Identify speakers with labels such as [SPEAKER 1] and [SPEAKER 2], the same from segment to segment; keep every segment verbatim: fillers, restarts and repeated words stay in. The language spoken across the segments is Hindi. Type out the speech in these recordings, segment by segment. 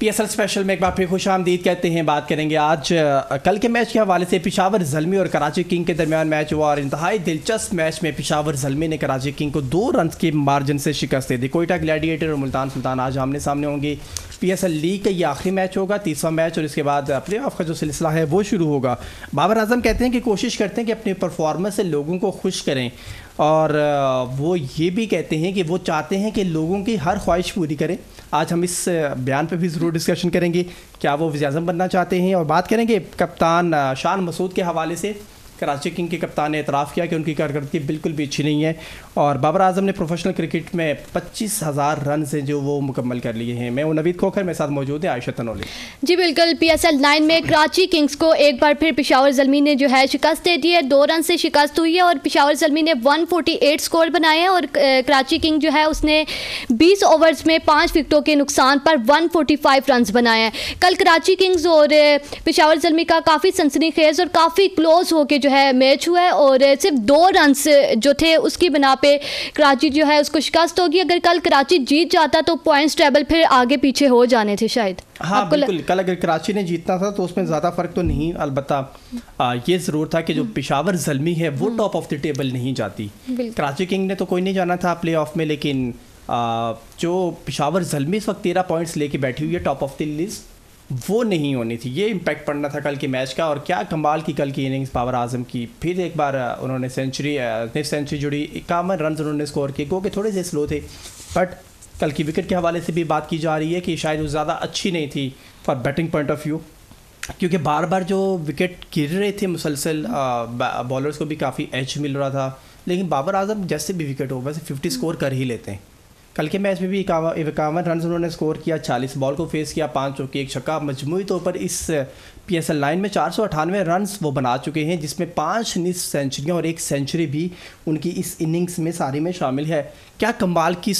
[SPEAKER 1] पीएसएल स्पेशल में एक बार फिर खुश आमदीद कहते हैं। बात करेंगे आज कल के मैच के हवाले से। पेशावर ज़ल्मी और कराची किंग के दरमियान मैच हुआ और इंतहाई दिलचस्प मैच में पेशावर ज़ल्मी ने कराची किंग को दो रन के मार्जिन से शिकस्त दे दी। कोयटा ग्लैडिएटर और मुल्तान सुल्तान आज आमने सामने होंगे। पीएसएल लीग का ये आखिरी मैच होगा, तीसरा मैच, और इसके बाद प्ले ऑफ का जो सिलसिला है वो शुरू होगा। बाबर आजम कहते हैं कि कोशिश करते हैं कि अपनी परफॉर्मेंस से लोगों को खुश करें, और वो ये भी कहते हैं कि वो चाहते हैं कि लोगों की हर ख्वाहिश पूरी करें। आज हम इस बयान पे भी ज़रूर डिस्कशन करेंगे, क्या वो वज़ीर आज़म बनना चाहते हैं। और बात करेंगे कप्तान शान मसूद के हवाले से। कराची किंग के कप्तान ने एतराफ़ किया कि उनकी कारकर्दगी बिल्कुल भी अच्छी नहीं है, और बाबर आजम ने प्रोफेशनल क्रिकेट में पच्चीस हज़ार रन से जो वो मुकम्मल कर लिए हैं। मैं नवीद खोखर, मेरे साथ मौजूद है आयशा तनोली।
[SPEAKER 2] जी बिल्कुल, पीएसएल नाइन में कराची किंग्स को एक बार फिर पेशावर ज़ल्मी ने जो है शिकस्त दे दी है। दो रन से शिकस्त हुई है और पेशावर ज़ल्मी ने एक सौ अड़तालीस स्कोर बनाए हैं, और कराची किंग जो है उसने बीस ओवर्स में पाँच विकेटों के नुकसान पर एक सौ पैंतालीस रन बनाए हैं। कल कराची किंग्स और पेशावर ज़ल्मी का काफ़ी सनसनीखेज और काफ़ी क्लोज होकर जो है मैच हुआ है, और सिर्फ दो रन जो थे उसकी बना पे कराची जो है उसको शिकस्त होगी। अगर कल कराची जीत जाता तो पॉइंट्स टेबल फिर आगे पीछे हो जाने थे शायद।
[SPEAKER 1] हाँ बिल्कुल, कल अगर कराची ने जीतना था तो उसमें ज़्यादा फ़र्क तो नहीं, अलबत्ता ये ज़रूर था कि जो पेशावर ज़ल्मी है वो टॉप ऑफ द टेबल नहीं जाती। कराची किंग ने तो कोई नहीं जाना था प्ले ऑफ में, लेकिन आ, जो पेशावर ज़ल्मी इस वक्त तेरह पॉइंट्स लेके बैठी हुई है टॉप ऑफ द लिस्ट, वो नहीं होनी थी। ये इम्पैक्ट पड़ना था कल के मैच का। और क्या कमाल की कल की इनिंग्स बाबर आजम की। फिर एक बार उन्होंने सेंचुरी नेक्स्ट सेंचुरी जुड़ी, इक्यावन रन उन्होंने स्कोर किए, गो के थोड़े से स्लो थे, बट कल की विकेट के हवाले से भी बात की जा रही है कि शायद वो ज़्यादा अच्छी नहीं थी for batting point of view, क्योंकि बार बार जो विकेट गिर रहे थे मुसलसल, बॉलर्स को भी काफ़ी एज मिल रहा था। लेकिन बाबर आजम जैसे भी विकेट हो वैसे फिफ्टी स्कोर कर ही लेते हैं। कल के मैच में भी इक्यावन रन उन्होंने स्कोर किया, चालीस बॉल को फेस किया, पाँच चौके एक छक्का। मजमूई तौर पर इस पीएसएल नाइन में चार सौ अठानवे रन वो बना चुके हैं, जिसमें पाँच निस सेंचुरियाँ और एक सेंचुरी भी उनकी इस इनिंग्स में सारी में शामिल है। क्या कमाल की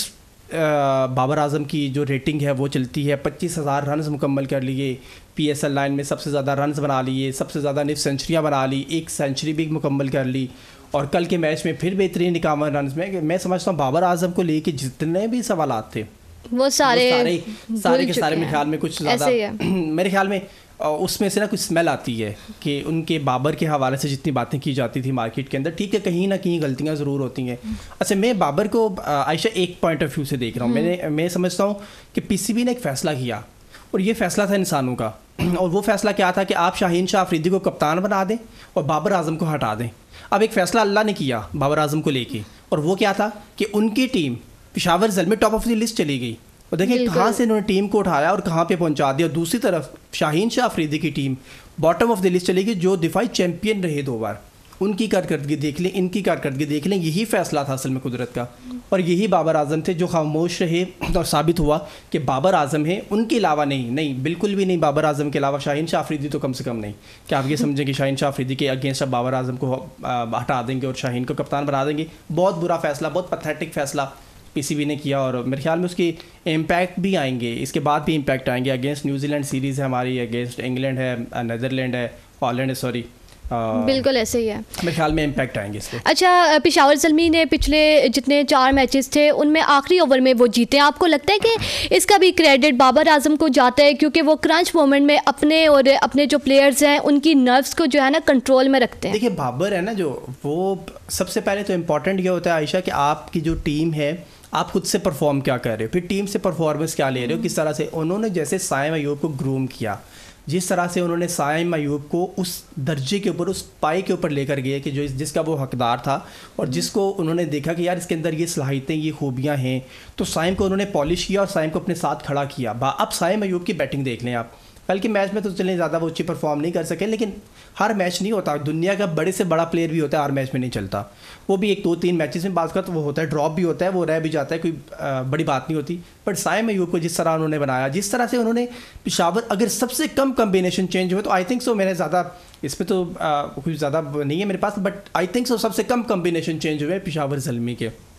[SPEAKER 1] बाबर आजम की जो रेटिंग है वो चलती है। पच्चीस हज़ार रन मुकम्मल कर लिए, पीएसएल नाइन में सबसे ज़्यादा रन बना लिए, सबसे ज़्यादा निफ सेंचुरियाँ बना ली, एक सेंचुरी भी मुकम्मल कर ली, और कल के मैच में फिर बेहतरीन इक्यावन रन में। मैं समझता हूँ बाबर आजम को लेके जितने भी सवालात थे
[SPEAKER 2] वो सारे
[SPEAKER 1] वो सारे, सारे के सारे मेरे ख्याल में कुछ ज़्यादा मेरे ख्याल में उसमें से ना कुछ स्मेल आती है कि उनके बाबर के हवाले से जितनी बातें की जाती थी मार्केट के अंदर, ठीक है कहीं ना कहीं गलतियां ज़रूर होती हैं। अच्छा, मैं बाबर को आयशा एक पॉइंट ऑफ व्यू से देख रहा हूँ। मैंने मैं समझता हूँ कि पीसीबी ने एक फ़ैसला किया, और ये फ़ैसला था इंसानों का, और वो फ़ैसला क्या था कि आप शाहीन शाह अफरीदी को कप्तान बना दें और बाबर आजम को हटा दें। अब एक फ़ैसला अल्लाह ने किया बाबर आजम को लेके, और वो क्या था कि उनकी team Peshawar Zalmi top of the list चली गई, और देखें कहाँ से इन्होंने टीम को उठाया और कहाँ पे पहुँचा दिया। दूसरी तरफ शाहीन शाह अफरीदी की team bottom of the list चली गई, जो दिफाई चैम्पियन रहे दो बार। उनकी कारकर्दगी देख लें, इनकी कारकर्दगी देख लें। यही फ़ैसला था असल में कुदरत का, और यही बाबर आजम थे जो खामोश रहे, और साबित हुआ कि बाबर आजम है, उनके अलावा नहीं नहीं बिल्कुल भी नहीं। बाबर आजम के अलावा शाहीन शाह अफरीदी तो कम से कम नहीं। क्या आप ये समझें कि शाहीन शाह अफरीदी के अगेंस्ट अब बाबर आजम को हटा देंगे और शाहीन को कप्तान बना देंगे? बहुत बुरा फ़ैसला, बहुत पैथेटिक फ़ैसला पीसीबी ने किया, और मेरे ख्याल में उसकी इम्पैक्ट भी आएंगे, इसके बाद भी इम्पैक्ट आएंगे। अगेंस्ट न्यूजीलैंड सीरीज़ है हमारी, अगेंस्ट इंग्लैंड है, नीदरलैंड है, हॉलैंड है, सॉरी
[SPEAKER 2] बिल्कुल ऐसे ही है,
[SPEAKER 1] मेरे ख्याल में इम्पैक्ट आएंगे इसके।
[SPEAKER 2] अच्छा, पेशावर ज़ल्मी ने पिछले जितने चार मैचेस थे उनमें आखिरी ओवर में वो जीते। आपको लगता है कि इसका भी क्रेडिट बाबर आजम को जाता है, क्योंकि वो क्रंच मोमेंट में अपने और अपने जो प्लेयर्स हैं उनकी नर्व्स को जो है ना कंट्रोल में रखते हैं?
[SPEAKER 1] देखिए, बाबर है ना जो, वो सबसे पहले तो इम्पॉर्टेंट ये होता है आयशा कि आपकी जो टीम है आप खुद से परफॉर्म क्या कर रहे हो, फिर टीम से परफॉर्मेंस क्या ले रहे हो, किस तरह से। उन्होंने जैसे साइम अयूब को ग्रूम किया, जिस तरह से उन्होंने साइम अयूब को उस दर्जे के ऊपर, उस पाई के ऊपर लेकर गए कि जो जिसका वो हकदार था, और जिसको उन्होंने देखा कि यार इसके अंदर ये सलाहियतें, ये खूबियाँ हैं, तो साइम को उन्होंने पॉलिश किया और साइम को अपने साथ खड़ा किया। अब साइम अयूब की बैटिंग देख लें आप। कल के मैच में तो चलें ज़्यादा वो अच्छी परफॉर्म नहीं कर सके, लेकिन हर मैच नहीं होता, दुनिया का बड़े से बड़ा प्लेयर भी होता है, हर मैच में नहीं चलता। वो भी एक दो तीन मैचेस में बात कर तो वो होता है, ड्रॉप भी होता है, वो रह भी जाता है, कोई आ, बड़ी बात नहीं होती। बट साइम अयूब को जिस तरह उन्होंने बनाया, जिस तरह से उन्होंने पेशावर, अगर सबसे कम कम्बिनेशन चेंज हुए तो आई थिंक सो, मैंने ज़्यादा इस पर तो कुछ ज़्यादा नहीं है मेरे पास, बट आई थिंक सो सबसे कम कम्बिनेशन चेंज हुए पेशावर ज़ल्मी के।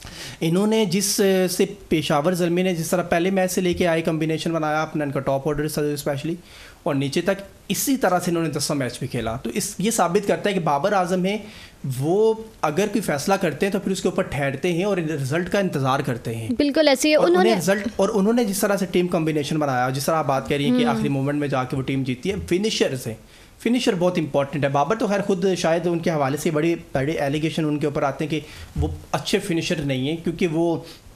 [SPEAKER 1] इन्होंने जिस से पेशावर ज़ल्मी ने जिस तरह पहले मैच से लेके आए कम्बिनेशन बनाया अपना, इनका टॉप ऑर्डर स्पेशली और नीचे तक, इसी तरह से इन्होंने दसवां मैच भी खेला। तो इस ये साबित करता है कि बाबर आजम है वो अगर कोई फैसला करते हैं तो फिर उसके ऊपर ठहरते हैं और रिजल्ट का इंतजार करते हैं।
[SPEAKER 2] बिल्कुल ऐसे ही उन्होंने
[SPEAKER 1] रिजल्ट, और उन्होंने जिस तरह से टीम कॉम्बिनेशन बनाया, जिस तरह आप बात कह रही हैं कि आखिरी मोमेंट में जाके वो टीम जीती है, फिनिशर से फिनिशर बहुत इंपॉर्टेंट है। बाबर तो खैर खुद शायद उनके हवाले से बड़े बड़े एलिगेशन उनके ऊपर आते हैं कि वो अच्छे फिनिशर नहीं हैं, क्योंकि वो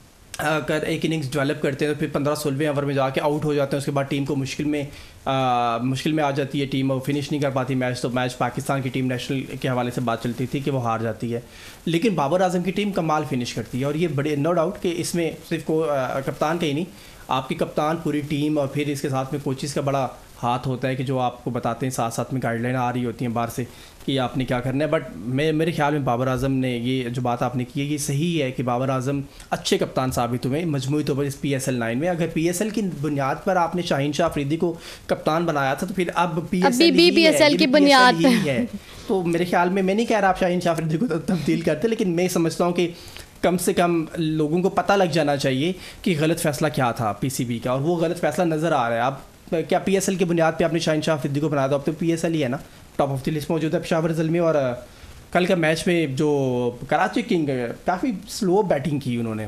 [SPEAKER 1] अगर एक इनिंग्स डेवलप करते हैं तो फिर पंद्रह सोलहवें ओवर में जाके आउट हो जाते हैं, उसके बाद टीम को मुश्किल में आ, मुश्किल में आ जाती है टीम और फिनिश नहीं कर पाती मैच। तो मैच पाकिस्तान की टीम नेशनल के हवाले से बात चलती थी कि वो हार जाती है, लेकिन बाबर आजम की टीम कमाल फिनिश करती है। और ये बड़े नो डाउट कि इसमें सिर्फ को आ, कप्तान का ही नहीं, आपकी कप्तान पूरी टीम और फिर इसके साथ में कोचिज़ का बड़ा हाथ होता है कि जो आपको बताते हैं, साथ साथ में गाइडलाइन आ रही होती हैं बाहर से कि आपने क्या करना है। बट मैं मेरे ख्याल में बाबर आजम ने ये जो बात आपने की है ये सही है कि बाबर आजम अच्छे कप्तान साबित हुए मजमूई तौर पर इस पी एस एल नाइन में। अगर पी एस एल की बुनियाद पर आपने शाहीन शाह अफरीदी को कप्तान बनाया था तो फिर अब पी एस एल
[SPEAKER 2] की बुनियाद
[SPEAKER 1] है। तो मेरे ख्याल में, मैं नहीं कह रहा आप शाहीन शाह अफरीदी को तब्दील करते, लेकिन मैं समझता हूँ कि कम से कम लोगों को पता लग जाना चाहिए कि गलत फैसला क्या था पी सी बी का, और वो गलत फैसला नज़र आ रहा है। आप क्या पी एस एल की बुनियाद पे आपने शाहीन शाह अफरीदी को बनाया था, अब तो पी एस एल ही है ना, टॉप ऑफ द लिस्ट मौजूद है पेशावर ज़ल्मी। और कल का मैच में जो कराची किंग काफ़ी स्लो बैटिंग की उन्होंने,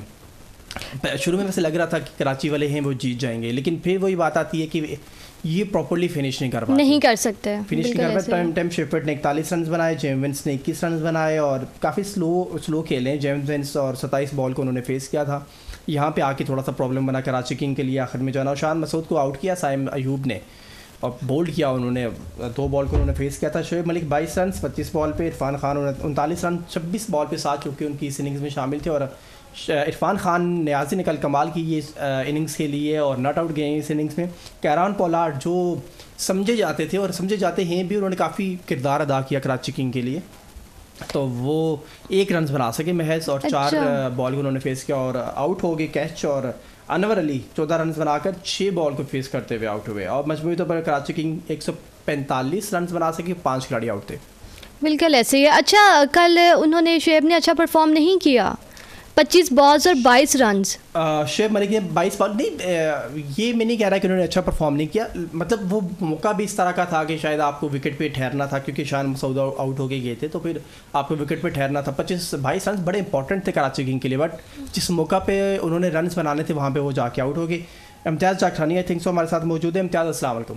[SPEAKER 1] शुरू में वैसे लग रहा था कि कराची वाले हैं वो जीत जाएंगे, लेकिन फिर वही बात आती है कि ये प्रॉपर्ली फिनिश नहीं कर पाते,
[SPEAKER 2] नहीं कर सकते,
[SPEAKER 1] फिनिश नहीं कर पाते। टाइम टाइम शेफर्ड ने इकतालीस रन बनाए, जेम्स विंस ने इक्कीस रन बनाए और काफ़ी स्लो स्लो खेले जेम्स विंस, और सत्ताईस बॉल को उन्होंने फेस किया था। यहाँ पे आके थोड़ा सा प्रॉब्लम बना कराची किंग के लिए, आखिर में जो है ना शान मसूद को आउट किया साइम अयूब ने और बोल्ड किया उन्होंने, दो बॉल को उन्होंने फेस किया था। शोएब मलिक बाईस रन पच्चीस बॉल पे, इरफान खान उनतालीस रन छब्बीस बॉल पे, सात चौके उनकी इस इनिंग्स में शामिल थे। और इरफान खान न्याजी ने कल कमाल की ये इनिंग्स के लिए और नॉट आउट गए इस इनिंग्स में। कैरान पोलार्ड जो समझे जाते थे और समझे जाते हैं भी, उन्होंने काफ़ी किरदार अदा किया कराची किंग के लिए, तो वो एक रन बना सके महज और अच्छा। चार बॉल को उन्होंने फेस किया और आउट हो गए कैच। और अनवर अली चौदह रन बनाकर छः बॉल को फेस करते हुए आउट हुए और मजमूई तौर पर कराची किंग एक सौ पैंतालीस रन बना सके, पाँच खिलाड़ी आउट थे।
[SPEAKER 2] बिल्कुल ऐसे ही। अच्छा, कल उन्होंने शोएब ने अच्छा परफॉर्म नहीं किया, पच्चीस बॉल्स और बाईस रन।
[SPEAKER 1] शोएब मलिक ने बाईस बॉल नहीं, ये मैं नहीं कह रहा कि उन्होंने अच्छा परफॉर्म नहीं किया, मतलब वो मौका भी इस तरह का था कि शायद आपको विकेट पे ठहरना था, क्योंकि शान मसूद आउट हो गए थे तो फिर आपको विकेट पे ठहरना था। पच्चीस बाईस रन बड़े इंपॉर्टेंट थे कराची किंग के लिए, बट जिस मौका पे उन्होंने रन बनाने थे वहाँ पर वो जाके आउट हो गए। इम्तियाज़ जाखरानी आई थिंक सो हमारे साथ मौजूद है। इम्तियाज़ अस्सलाम वालेकुम।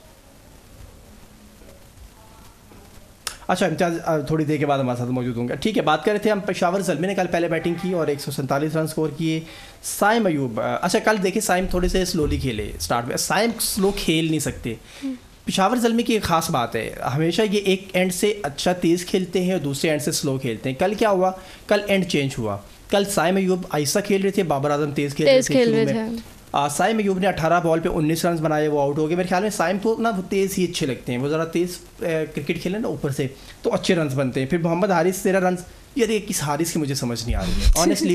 [SPEAKER 1] अच्छा, इम्तियाज़ थोड़ी देर के बाद हमारे साथ मौजूद होंगे, ठीक है। बात कर रहे थे हम पेशावर ज़ल्मी ने कल पहले बैटिंग की और एक सौ सैंतालीस रन स्कोर किए। साइम अयूब, अच्छा कल देखिए साइम थोड़े से स्लोली खेले स्टार्ट में, साइम स्लो खेल नहीं सकते। पेशावर ज़ल्मी की एक ख़ास बात है, हमेशा ये एक एंड से अच्छा तेज़ खेलते हैं और दूसरे एंड से स्लो खेलते हैं। कल क्या हुआ, कल एंड चेंज हुआ, कल साइम अयूब आहिस्ता खेल रहे थे, बाबर आजम तेज़ खेल रहे थे शुरू में। साइम अयूब ने अठारह बॉल पे उन्नीस रन बनाए, वो आउट हो गए। मेरे ख्याल में साइम को ना वो तेज़ ही अच्छे लगते हैं, वो ज़रा तेज़ क्रिकेट खेले ना ऊपर से तो अच्छे रन बनते हैं। फिर मोहम्मद हारिस तेरह रन, यार ये किस हारिस की मुझे समझ नहीं आ रही है ऑनेस्टली।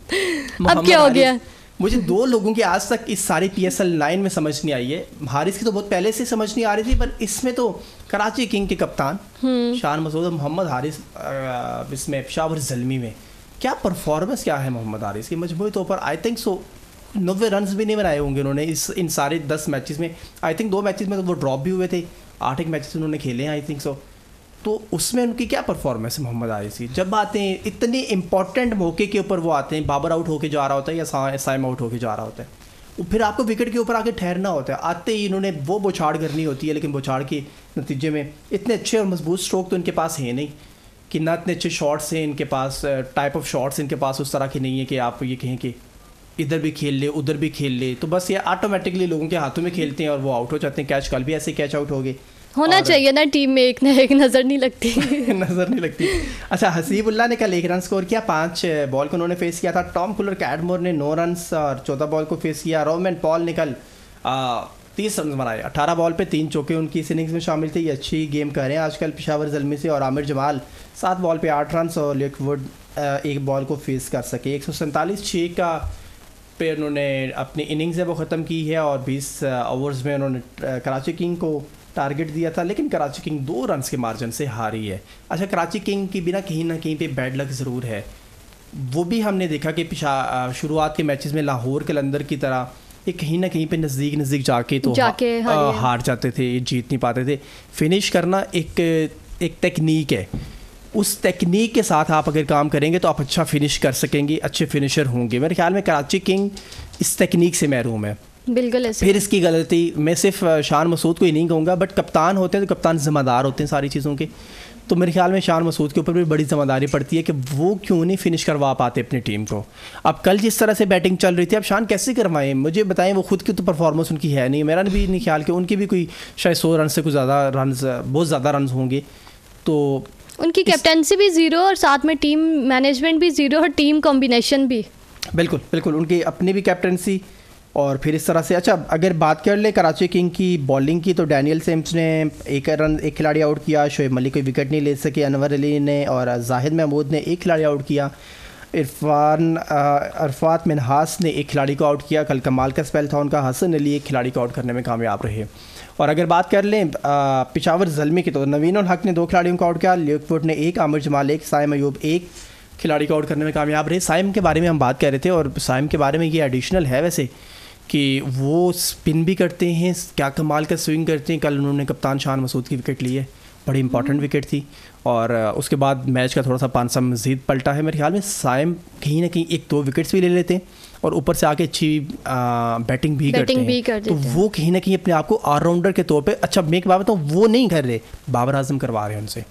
[SPEAKER 2] अब क्या हो गया,
[SPEAKER 1] मुझे दो लोगों की आज तक इस सारी पी एस एल नाइन में समझ नहीं आई है। हारिस की तो बहुत पहले से समझ नहीं आ रही थी, पर इसमें तो कराची किंग के कप्तान शान मसूद, मोहम्मद हारिस इसमें पेशावर ज़ल्मी में क्या परफॉर्मेंस क्या है मोहम्मद हारिस की। मजमूई तौर पर आई थिंक सो नब्बे रन भी नहीं बनाए होंगे उन्होंने इस इन सारे दस मैचेस में। आई थिंक दो मैचेस में तो वो ड्रॉप भी हुए थे, आठ एक मैचेस उन्होंने खेले हैं आई थिंक सो। तो उसमें उनकी क्या परफॉर्मेंस है मोहम्मद हारिस की। जब आते हैं इतने इंपॉर्टेंट मौके के ऊपर वो आते हैं, बाबर आउट होके जा रहा होता है या साइम आउट होके जा रहा होता है, फिर आपको विकेट के ऊपर आके ठहरना होता है। आते ही इन्होंने वो बौछाड़ करनी होती है, लेकिन बौछाड़ के नतीजे में इतने अच्छे और मजबूत स्ट्रोक तो इनके पास है नहीं कि ना इतने अच्छे शॉट्स हैं इनके पास, टाइप ऑफ शॉट्स इनके पास उस तरह की नहीं है कि आप ये कहें कि इधर भी खेल ले उधर भी खेल ले। तो बस ये ऑटोमेटिकली लोगों के हाथों में खेलते हैं और वो आउट हो जाते हैं। कैच कल भी ऐसे कैच आउट हो गए,
[SPEAKER 2] होना चाहिए ना टीम में एक ना एक, नज़र नहीं लगती
[SPEAKER 1] नज़र नहीं लगती। अच्छा, हसीबुल्लाह ने कल एक रन स्कोर किया, पाँच बॉल को उन्होंने फेस किया था। टॉम कुलर कैडमोर ने नौ रन और चौदह बॉल को फेस किया। रोमन पॉल ने कल तीस रन बनाए, अठारह बॉल पे तीन चौके उनकी इस इनिंग्स में शामिल थे। ये अच्छी गेम कर रहे हैं आजकल पेशावर ज़ल्मी से। और आमिर जमाल सात बॉल पे आठ रन और लेकवुड एक बॉल को फेस कर सके। एक सौ सैंतालीस छः का पे उन्होंने अपनी इनिंग्स है वो ख़त्म की है और बीस ओवर्स में उन्होंने कराची किंग को टारगेट दिया था, लेकिन कराची किंग दो रन के मार्जिन से हारी है। अच्छा, कराची किंग की बिना कहीं ना कहीं पे बैड लक ज़रूर है वो भी हमने देखा कि पिछा शुरुआत के मैचेस में लाहौर कलंदर की तरह ये कहीं ना कहीं पे नज़दीक नज़दीक जाके तो
[SPEAKER 2] जाके
[SPEAKER 1] हा, आ, हार जाते थे, जीत नहीं पाते थे। फिनिश करना एक एक टेक्निक है, उस टेक्निक के साथ आप अगर काम करेंगे तो आप अच्छा फिनिश कर सकेंगे, अच्छे फिनिशर होंगे। मेरे ख्याल में कराची किंग इस टेक्निक से महरूम है।
[SPEAKER 2] बिल्कुल ऐसे।
[SPEAKER 1] फिर इसकी गलती मैं सिर्फ शान मसूद को ही नहीं कहूँगा, बट कप्तान होते हैं तो कप्तान ज़िम्मेदार होते हैं सारी चीज़ों के। तो मेरे ख्याल में शान मसूद के ऊपर भी बड़ी ज़िम्मेदारी पड़ती है कि वो क्यों नहीं फिनिश करवा पाते अपनी टीम को। अब कल जिस तरह से बैटिंग चल रही थी, अब शान कैसे करवाएं, मुझे बताएं। वो खुद की तो परफॉर्मेंस उनकी है नहीं, मेरा भी नहीं ख्याल कि उनकी भी कोई शायद सौ रन से कुछ ज़्यादा रन, बहुत ज़्यादा रन होंगे। तो
[SPEAKER 2] उनकी कैप्टनसी भी ज़ीरो और साथ में टीम मैनेजमेंट भी ज़ीरो और टीम कॉम्बिनेशन भी।
[SPEAKER 1] बिल्कुल बिल्कुल, उनकी अपनी भी कैप्टनसी और फिर इस तरह से। अच्छा, अगर बात कर ले कराची किंग की बॉलिंग की, तो डैनियल सिम्स ने एक रन एक खिलाड़ी आउट किया, शोएब मलिक कोई विकेट नहीं ले सके, अनवर अली ने और जाहिद महमूद ने एक खिलाड़ी आउट किया, इरफान अरफात मिनहास ने एक खिलाड़ी को आउट किया। कल कमाल का स्पेल था उनका, हसन अली एक खिलाड़ी को आउट करने में कामयाब रहे। और अगर बात कर लें पिशावर ज़ल्मी की, तो नवीन उल हक ने दो खिलाड़ियों को आउट किया, लियोकवुड ने एक, आमिर जमाल एक, साइम अयूब एक खिलाड़ी को आउट करने में कामयाब रहे। साइम के बारे में हम बात कर रहे थे और साइम के बारे में ये एडिशनल है वैसे कि वो स्पिन भी करते हैं, क्या कमाल का स्विंग करते हैं। कल उन्होंने कप्तान शान मसूद की विकेट ली है, बड़ी इंपॉर्टेंट विकेट थी। और उसके बाद मैच का थोड़ा सा पांसा मज़ीद पलटा है। मेरे ख्याल में साइम कहीं ना कहीं एक दो विकेट्स भी ले लेते हैं और ऊपर से आके अच्छी बैटिंग भी
[SPEAKER 2] बैटिंग
[SPEAKER 1] करते
[SPEAKER 2] भी
[SPEAKER 1] हैं।
[SPEAKER 2] कर
[SPEAKER 1] तो वो कहीं ना कहीं अपने आप को ऑलराउंडर के तौर पे, अच्छा मैं एक बात बताऊँ, वो नहीं कर रहे, बाबर आजम करवा रहे हैं उनसे।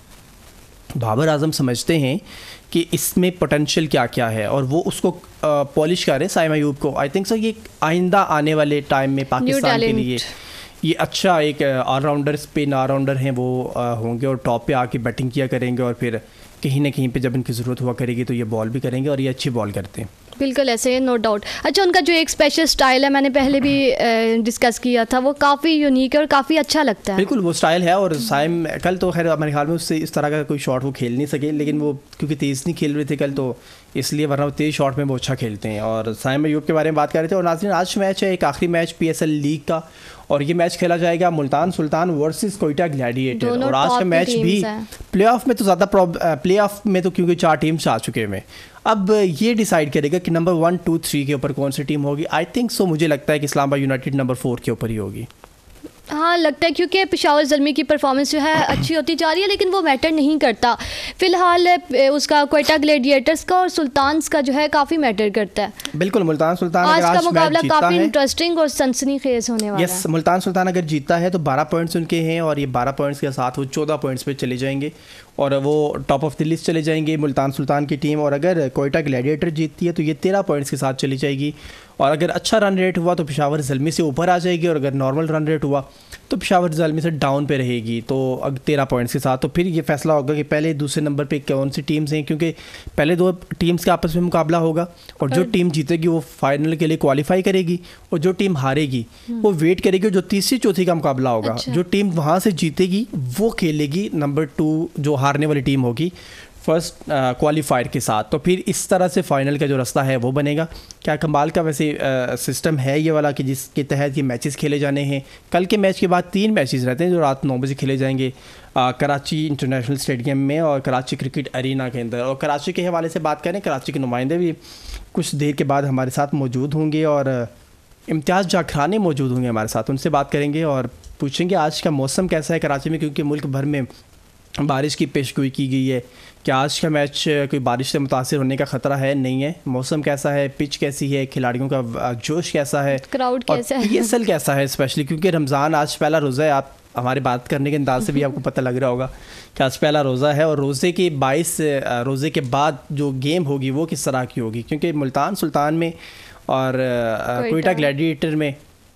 [SPEAKER 1] बाबर आजम समझते हैं कि इसमें पोटेंशियल क्या क्या है और वो उसको पॉलिश कर रहे हैं साइम अयूब को। आई थिंक सो ये आइंदा आने वाले टाइम में पाकिस्तान के लिए ये अच्छा एक ऑलराउंडर, स्पिन ऑलराउंडर हैं वो होंगे और टॉप पे आके बैटिंग किया करेंगे और फिर कहीं ना कहीं पे जब इनकी ज़रूरत हुआ करेगी तो ये बॉल भी करेंगे और ये अच्छी बॉल करते हैं।
[SPEAKER 2] बिल्कुल ऐसे है, नो डाउट। अच्छा, उनका जो एक स्पेशल स्टाइल है, मैंने पहले भी डिस्कस किया था, वो काफ़ी यूनिक है और काफ़ी अच्छा लगता है।
[SPEAKER 1] बिल्कुल वो स्टाइल है। और साइम कल तो खैर मेरे ख्याल में उससे इस तरह का कोई शॉट वो खेल नहीं सके, लेकिन वो क्योंकि तेज़ नहीं खेल रहे थे कल, तो इसलिए, वरना वो तेज़ शॉट में वो अच्छा खेलते हैं। और साइम अयूब के बारे में बात कर रहे थे। और नाज़रीन, आज मैच है एक आखिरी match P S L league का और ये मैच खेला जाएगा मुल्तान सुल्तान वर्सेस कोयटा ग्लैडिएटर। और आज का मैच भी प्लेऑफ में तो ज़्यादा प्लेऑफ में तो क्योंकि चार टीम्स आ चुके हैं, अब ये डिसाइड करेगा कि नंबर वन टू थ्री के ऊपर कौन सी टीम होगी। आई थिंक सो, मुझे लगता है कि इस्लामाबाद यूनाइटेड नंबर फोर के ऊपर ही होगी।
[SPEAKER 2] हाँ, लगता है क्योंकि पेशावर ज़ल्मी की परफॉर्मेंस जो है अच्छी होती जा रही है, लेकिन वो मैटर नहीं करता फ़िलहाल। उसका कोयटा ग्लैडिएटर्स का और सुल्तान्स का जो है काफ़ी मैटर करता है।
[SPEAKER 1] बिल्कुल, मुल्तान सुल्तान
[SPEAKER 2] आज का मुकाबला काफ़ी इंटरेस्टिंग और सनसनीखेज होने वाला है।
[SPEAKER 1] यस, मुल्तान सुल्तान अगर जीतता है तो बारह पॉइंट्स उनके हैं और ये बारह पॉइंट्स के साथ वो चौदह पॉइंट्स पे चले जाएंगे और वो टॉप ऑफ द लिस्ट चले जाएंगे मुल्तान सुल्तान की टीम। और अगर कोयटा ग्लैडिएटर जीतती है तो ये तेरह पॉइंट्स के साथ चली जाएगी और अगर अच्छा रन रेट हुआ तो पेशावर ज़ल्मी से ऊपर आ जाएगी और अगर नॉर्मल रन रेट हुआ तो पेशावर ज़ल्मी से डाउन पे रहेगी। तो अगर तेरह पॉइंट्स के साथ तो फिर ये फैसला होगा कि पहले दूसरे नंबर पे कौन सी टीम्स हैं, क्योंकि पहले दो टीम्स के आपस में मुकाबला होगा और जो टीम जीतेगी वो फाइनल के लिए क्वालिफाई करेगी और जो टीम हारेगी वो वेट करेगी, जो तीसरी चौथी का मुकाबला होगा। अच्छा। जो टीम वहाँ से जीतेगी वो खेलेगी नंबर टू, जो हारने वाली टीम होगी, फर्स्ट क्वालिफायर के साथ। तो फिर इस तरह से फाइनल का जो रास्ता है वो बनेगा। क्या कमाल का वैसे सिस्टम है ये वाला कि जिसके तहत ये मैचेस खेले जाने हैं। कल के मैच के बाद तीन मैचेस रहते हैं जो रात नौ बजे खेले जाएंगे आ, कराची इंटरनेशनल स्टेडियम में और कराची क्रिकेट अरीना के अंदर। और कराची के हवाले से बात करें, कराची के नुमाइंदे भी कुछ देर के बाद हमारे साथ मौजूद होंगे और इम्तियाज़ जाखरानी मौजूद होंगे हमारे साथ, उनसे बात करेंगे और पूछेंगे आज का मौसम कैसा है कराची में, क्योंकि मुल्क भर में बारिश की पेशगोई की गई है। क्या आज का मैच कोई बारिश से मुतासिर होने का ख़तरा है? नहीं है। मौसम कैसा है, पिच कैसी है, खिलाड़ियों का जोश कैसा है,
[SPEAKER 2] क्राउड कैसा है,
[SPEAKER 1] पीएसएल कैसा है, स्पेशली क्योंकि रमज़ान आज पहला रोज़ा है। आप हमारी बात करने के अंदाज से भी आपको पता लग रहा होगा कि आज पहला रोज़ा है और रोज़े के बाईस रोज़े के बाद जो गेम होगी वो किस तरह की होगी, क्योंकि मुल्तान सुल्तान में और कोयटा ग्लैडिएटर में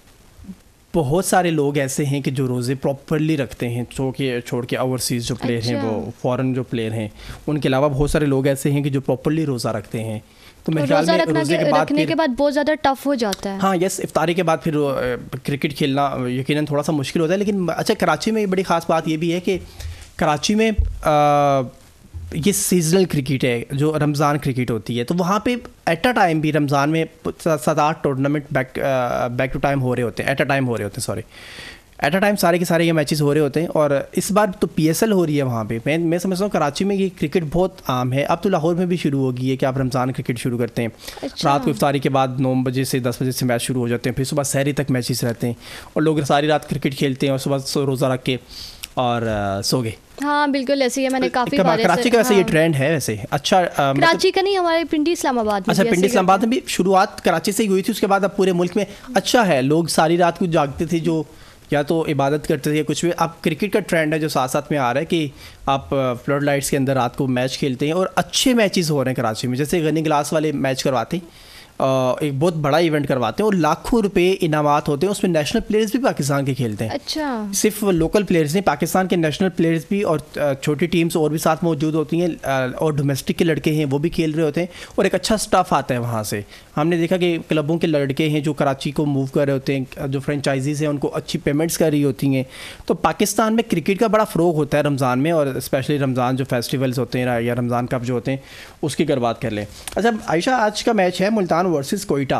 [SPEAKER 1] बहुत सारे लोग ऐसे हैं कि जो रोज़े प्रॉपरली रखते हैं, छोड़ के छोड़ के ओवरसीज़ जो प्लेयर अच्छा। हैं, वो फॉरेन जो प्लेयर हैं, उनके अलावा बहुत सारे लोग ऐसे हैं कि जो प्रॉपरली रोज़ा रखते हैं। तो मेरे ख्याल में रोज़े के बाद
[SPEAKER 2] रखने के बाद बहुत ज़्यादा टफ हो जाता है।
[SPEAKER 1] हाँ यस, इफ्तारी के बाद फिर क्रिकेट खेलना यकीनन थोड़ा सा मुश्किल होता है। लेकिन अच्छा, कराची में बड़ी ख़ास बात ये भी है कि कराची में आ, ये सीजनल क्रिकेट है, जो रमज़ान क्रिकेट होती है, तो वहाँ पे एट अ टाइम भी रमज़ान में सात आठ tournament back back to time हो रहे होते हैं, एट अ टाइम हो रहे होते हैं सॉरी एट अ टाइम सारे के सारे ये मैचेस हो रहे होते हैं। और इस बार तो पीएसएल हो रही है वहाँ पे। मैं मैं समझता हूँ कराची में ये क्रिकेट बहुत आम है। अब तो लाहौर में भी शुरू हो गई है कि आप रमज़ान क्रिकेट शुरू करते हैं। अच्छा। रात को इफ्तारी के बाद नौ बजे से दस बजे से मैच शुरू हो जाते हैं, फिर सुबह सहरी तक मैचेस रहते हैं और लोग सारी रात क्रिकेट खेलते हैं और सुबह रोज़ा रख के और सो गए।
[SPEAKER 2] हाँ बिल्कुल ऐसे ही है, मैंने काफी बार
[SPEAKER 1] कराची का वैसे ये ट्रेंड है वैसे अच्छा।
[SPEAKER 2] कराची का नहीं, हमारे पिंडी इस्लामाबाद में।
[SPEAKER 1] अच्छा, पिंडी इस्लामाबाद में भी शुरुआत कराची से ही हुई थी, उसके बाद अब पूरे मुल्क में अच्छा है। लोग सारी रात को जागते थे जो या तो इबादत करते थे या कुछ भी। अब क्रिकेट का ट्रेंड है जो साथ साथ में आ रहा है कि आप फ्लड लाइट्स के अंदर रात को मैच खेलते हैं और अच्छे मैचेस हो रहे हैं कराची में। जैसे गनी ग्लास वाले मैच करवाते हैं, एक बहुत बड़ा इवेंट करवाते हैं और लाखों रुपए इनामात होते हैं। उसमें नेशनल प्लेयर्स भी पाकिस्तान के खेलते हैं। अच्छा, सिर्फ लोकल प्लेयर्स नहीं, पाकिस्तान के नेशनल प्लेयर्स भी और छोटी टीम्स और भी साथ मौजूद होती हैं और डोमेस्टिक के लड़के हैं वो भी खेल रहे होते हैं और एक अच्छा स्टाफ आता है वहाँ से। हमने देखा कि क्लबों के लड़के हैं जो कराची को मूव कर रहे होते हैं, जो फ्रेंचाइजीज हैं उनको अच्छी पेमेंट्स कर रही होती हैं। तो पाकिस्तान में क्रिकेट का बड़ा फ़रोग होता है रमज़ान में, और स्पेशली रमज़ान जो फेस्टिवल्स होते हैं या रमज़ान कप जो होते हैं उसकी अगर बात कर लें। अच्छा आयशा, आज का मैच है मुल्तान वर्सेस कोयटा,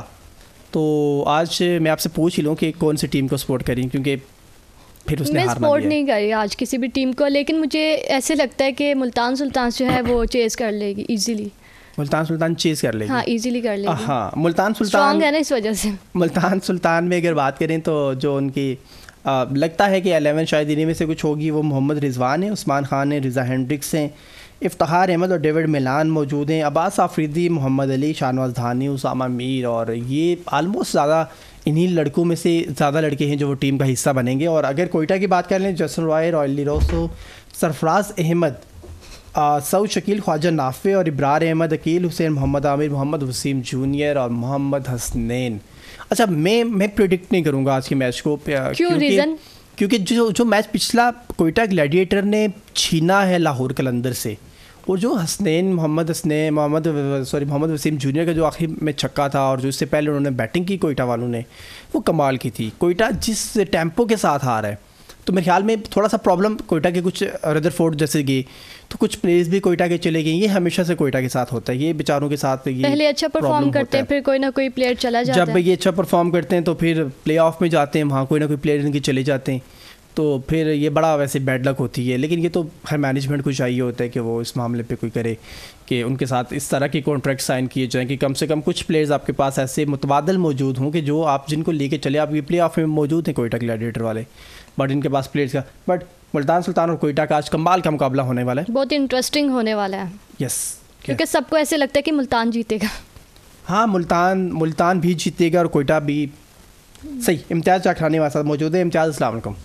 [SPEAKER 1] तो आज मैं आपसे पूछ ही लूँ कि कौन सी टीम को सपोर्ट करें, क्योंकि फिर उसने
[SPEAKER 2] मैं सपोर्ट नहीं करी आज किसी भी टीम को, लेकिन मुझे ऐसे लगता है कि मुल्तान सुल्तान जो है वो चेस कर लेगी इजीली। मुल्तान सुल्तान चेस कर लेगी, हाँ इजीली कर लेगी।
[SPEAKER 1] हाँ, मुल्तान सुल्तान
[SPEAKER 2] है ना, इस वजह से।
[SPEAKER 1] मुल्तान सुल्तान में अगर बात करें तो जो उनकी आ, लगता है कि एलेवन शायद इन्हीं में से कुछ होगी, वो मोहम्मद रिजवान है, उस्मान खान है, रिज़ा हेंड्रिक्स हैं, इफ्तिखार अहमद और डेविड मिलान मौजूद हैं, अब्बास आफरीदी, मोहम्मद अली, शाहनवाज धानी, उसामा मीर, और ये आलमोस्ट ज़्यादा इन्हीं लड़कों में से ज़्यादा लड़के हैं जो वो टीम का हिस्सा बनेंगे। और अगर कोयटा की बात कर लें, Jason Roy, Rilee Rossouw, Sarfaraz Ahmed, Saud Shakeel, Khawaja Nafay और Ibrar Ahmed, Akeal Hosein, Mohammad Amir, Mohammad Wasim junior और मोहम्मद हसनैन। अच्छा, मैं मैं प्रिडिक्ट नहीं करूँगा आज के मैच को।
[SPEAKER 2] क्यों? रीज़न?
[SPEAKER 1] क्योंकि जो जो मैच पिछला कोयटा ग्लैडिएटर ने छीना है लाहौर कलंदर से, और जो हसनैन मोहम्मद हसनैन मोहम्मद सॉरी मोहम्मद वसीम जूनियर का जो आखिर में छक्का था और जो इससे पहले उन्होंने बैटिंग की कोयटा वालों ने, वो कमाल की थी। कोयटा जिस टेम्पो के साथ आ रहा है, तो मेरे ख्याल में थोड़ा सा प्रॉब्लम कोयटा के कुछ रदरफोर्ड जैसे गए तो कुछ प्लेयर्स भी कोयटा के चले गए। ये हमेशा से कोयटा के साथ होता है, ये बेचारों के साथ ये
[SPEAKER 2] पहले अच्छा परफॉर्म करते हैं, फिर कोई ना कोई प्लेयर चला जाता है।
[SPEAKER 1] जब ये अच्छा परफॉर्म करते हैं तो फिर प्ले ऑफ में जाते हैं, वहाँ कोई ना कोई प्लेयर इनके चले जाते हैं, तो फिर ये बड़ा वैसे बैड लक होती है। लेकिन ये तो हर मैनेजमेंट को चाहिए होता है कि वो इस मामले पे कोई करे कि उनके साथ इस तरह के कॉन्ट्रैक्ट साइन किए जाएँ कि कम से कम कुछ प्लेयर्स आपके पास ऐसे मुतबादल मौजूद हों कि जो आप जिनको लेके चले। आप ये प्ले ऑफ में मौजूद हैं कोयटा ग्लैडिएटर वाले, बट इनके पास प्लेयर्स का, बट मुल्तान सुल्तान और कोयटा का आज कमाल का मुकाबला होने वाला है,
[SPEAKER 2] बहुत इंटरेस्टिंग होने वाला है।
[SPEAKER 1] यस,
[SPEAKER 2] क्योंकि सबको ऐसे लगता है कि मुल्तान जीतेगा।
[SPEAKER 1] हाँ, मुल्तान मुल्तान भी जीतेगा और कोयटा भी। सही, इम्तियाज़ जाखरानी हमारे साथ मौजूद है। इम्तियाज़, अस्सलाम वालेकुम।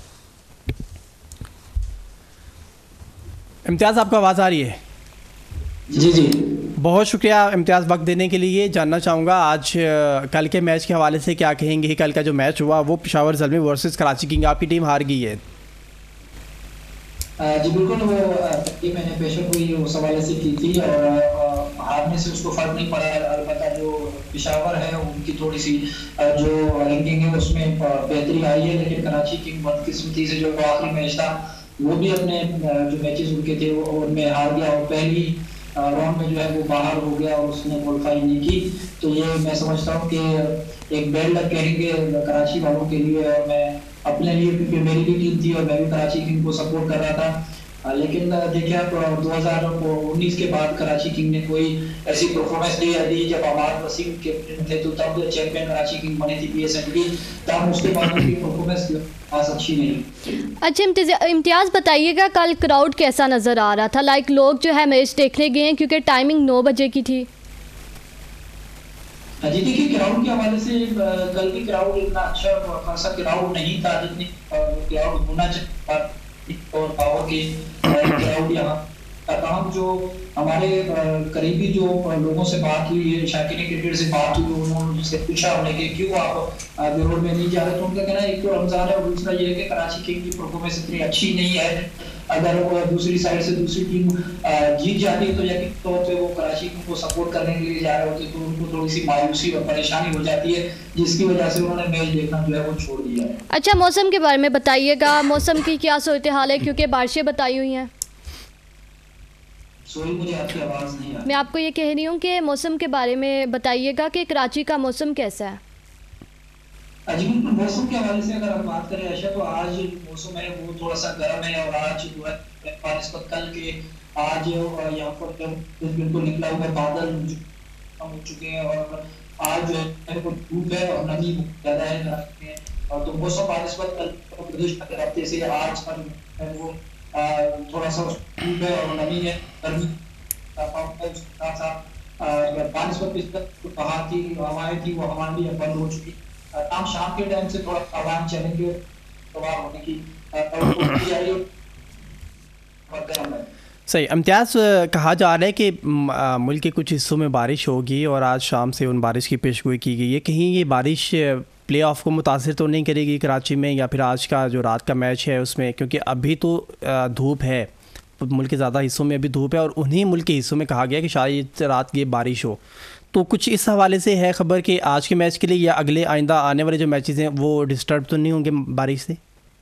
[SPEAKER 1] इम्तियाज़, आपको आवाज़ आ रही है?
[SPEAKER 3] जी जी,
[SPEAKER 1] बहुत शुक्रिया इम्तियाज़ वक्त देने के लिए। जानना चाहूँगा आज कल के मैच के हवाले से क्या कहेंगे? कल का जो मैच हुआ वो पेशावर ज़ल्मी वर्सेस कराची किंग, आपकी टीम हार गई है।
[SPEAKER 3] जी बिल्कुल, वो ये मैंने पेशर हुई उस हवाले से की थी और हारने से उसको फर्क नहीं पड़ा। अलबत्ता जो पेशावर है उनकी थोड़ी सी जो रैंकिंग है उसमें बेहतरी आई है, लेकिन कराची किंग बदकिस्मती से जो आखिरी मैच था वो भी अपने जो मैचेस उनके थे वो उनमें हार गया और पहली राउंड में जो है वो बाहर हो गया और उसने क्वालिफाई नहीं की। तो ये मैं समझता हूँ कि एक बैड लक कहेंगे कराची वालों के लिए, और मैं अपने लिए, क्योंकि मेरी भी टीम थी और मैं भी कराची किंग को सपोर्ट कर रहा था। लेकिन देखिए आप दो हज़ार उन्नीस के बाद कराची किंग ने कोई ऐसी परफॉर्मेंस नहीं दी जब अमार वसीम कैप्टन थे, तो तब चैंपियन कराची किंग बनी थी पीएसएल की, तब उसके बाद उनकी परफॉर्मेंस खास अच्छी नहीं।
[SPEAKER 2] अच्छा इम्तियाज़, बताइएगा कल क्राउड कैसा नज़र आ रहा था? लाइक लोग जो है मैच देखने गए हैं क्योंकि टाइमिंग नौ बजे की थी।
[SPEAKER 3] जी देखिए, क्राउड के हवाले से कल की क्राउड इतना अच्छा खासा क्राउड नहीं था जितनी क्राउड होना चाहिए, और पावर के क्राउड यहाँ तमाम जो हमारे करीबी जो लोगों से बात हुई है, शाकिन क्रिकेट से बात हुई, उन्होंने उससे पूछा हमने कि क्यों आप रोड में नहीं जा रहे, तो उनका कहना है एक तो रमजान है और दूसरा ये है कि कराची किंग की परफॉर्मेंस इतनी अच्छी नहीं है। अगर वो दूसरी साइड से दूसरी टीम जीत जाती है तो यकीन तौर पे वो कराची को सपोर्ट करने के लिए जा रहे होते, तो उनको थोड़ी सी मायूसी और परेशानी हो जाती है, जिसकी वजह से उन्होंने मैच देखना जो है वो छोड़ दिया है।
[SPEAKER 2] अच्छा, मौसम के बारे में बताइएगा, मौसम की क्या सूरत हाल है? क्योंकि बारिशें बताई हुई हैं।
[SPEAKER 3] सॉरी, मुझे आपकी आवाज़ नहीं आ रही।
[SPEAKER 2] मैं आपको ये कह रही हूँ कि मौसम के बारे में बताइएगा कि कराची का मौसम कैसा है?
[SPEAKER 3] जी बिल्कुल, मौसम के हवाले से अगर हम बात करें आयशा, तो आज मौसम है वो थोड़ा सा गर्म है, और आज जो है बानिस्बत कल के आज यहाँ पर बिल्कुल निकला हुआ बादल कम हो चुके हैं, और आज जो है वो धूप है और नमी ज्यादा है। और तो मौसम बानिस्बत कल प्रदेश के हफ्ते से आज का वो थोड़ा सा धूप है और नमी है, गर्मी साथ साथ बानिस्बत पहाड़ की हवाएं थी वो हवाएं भी बंद हो चुकी। शाम शाम के टाइम से थोड़ा हवाएं चलेंगे, सवार होने की तैयारी।
[SPEAKER 1] सही इम्तियाज़, कहा जा रहा है कि मुल्क के कुछ हिस्सों में बारिश होगी और आज शाम से उन बारिश की पेशगोई की गई है। कहीं ये बारिश प्ले ऑफ को मुतासिर तो नहीं करेगी कराची में, या फिर आज का जो रात का मैच है उसमें? क्योंकि अभी तो धूप है, मुल्क के ज़्यादा हिस्सों में अभी धूप है, और उन्हीं मुल्क के हिस्सों में कहा गया कि शायद रात की बारिश हो। तो कुछ इस हवाले से है खबर कि आज के मैच के लिए या अगले आइंदा आने वाले जो मैचेस हैं वो डिस्टर्ब तो नहीं होंगे बारिश से?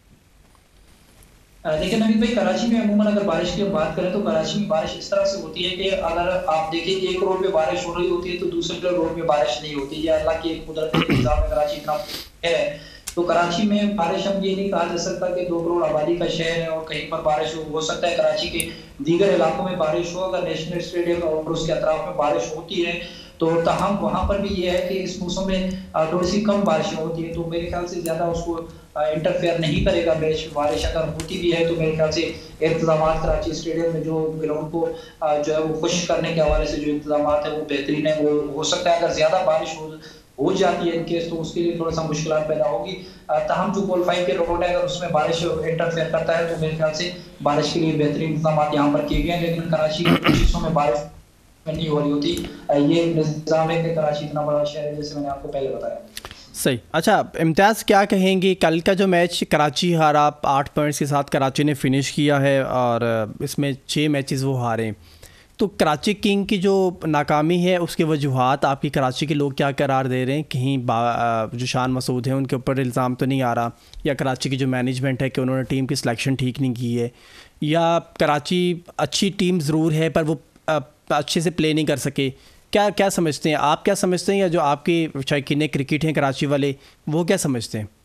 [SPEAKER 3] देखिए नवीद भाई, कराची में अमूमन अगर बारिश की बात करें तो कराची में बारिश इस तरह से होती है कि अगर आप देखिए एक रोड पे बारिश हो रही होती है तो दूसरे रोड पे बारिश नहीं होती है। अल्लाह की कुदरती निज़ाम में कराची इतना है, तो कराची में बारिश हम ये नहीं कहा जा सकता कि दो करोड़ आबादी का शहर है और कहीं पर बारिश हो हो सकता है कराची के दीगर इलाकों में बारिश हो। अगर नेशनल स्टेडियम और उसके अतराफ में बारिश होती है तो तहम वहाँ पर भी ये है कि इस मौसम में थोड़ी सी कम बारिशें होती है, तो मेरे ख्याल से ज़्यादा उसको इंटरफेयर नहीं करेगा मैच। बारिश अगर होती भी है तो मेरे ख्याल से इंतजाम कराची स्टेडियम में जो ग्राउंड को जो है वो खुश करने के हवाले से जो इंतजाम है वो बेहतरीन है। वो हो सकता है अगर ज़्यादा बारिश हो हो जाती है इनकेस तो उसके लिए थोड़ा सा मुश्किल पैदा होगी। तहम जो क्वालिफाई के रोड है अगर उसमें बारिश इंटरफेयर करता है तो मेरे ख्याल से बारिश के लिए बेहतरीन इंतजाम यहाँ पर किए गए हैं। लेकिन कराची के कुछ हिस्सों में बारिश नहीं हो रही होती, ये निज़ाम है कि कराची इतना बड़ा शहर है जैसे मैंने आपको पहले बताया।
[SPEAKER 1] सही। अच्छा इम्तियाज़, क्या कहेंगे कल का जो मैच कराची हारा, आठ पॉइंट्स के साथ कराची ने फिनिश किया है और इसमें छः मैचेस वो हारे, तो कराची किंग की जो नाकामी है उसके वजूहात आपकी कराची के लोग क्या करार दे रहे हैं? कहीं जो शान मसूद हैं उनके ऊपर इल्ज़ाम तो नहीं आ रहा, या कराची की जो मैनेजमेंट है कि उन्होंने टीम की सिलेक्शन ठीक नहीं की है, या कराची अच्छी टीम ज़रूर है पर वो अच्छे से प्ले नहीं कर सके? क्या क्या समझते हैं आप, क्या समझते हैं, या जो आपके शायकीन क्रिकेट हैं कराची वाले वो क्या समझते हैं?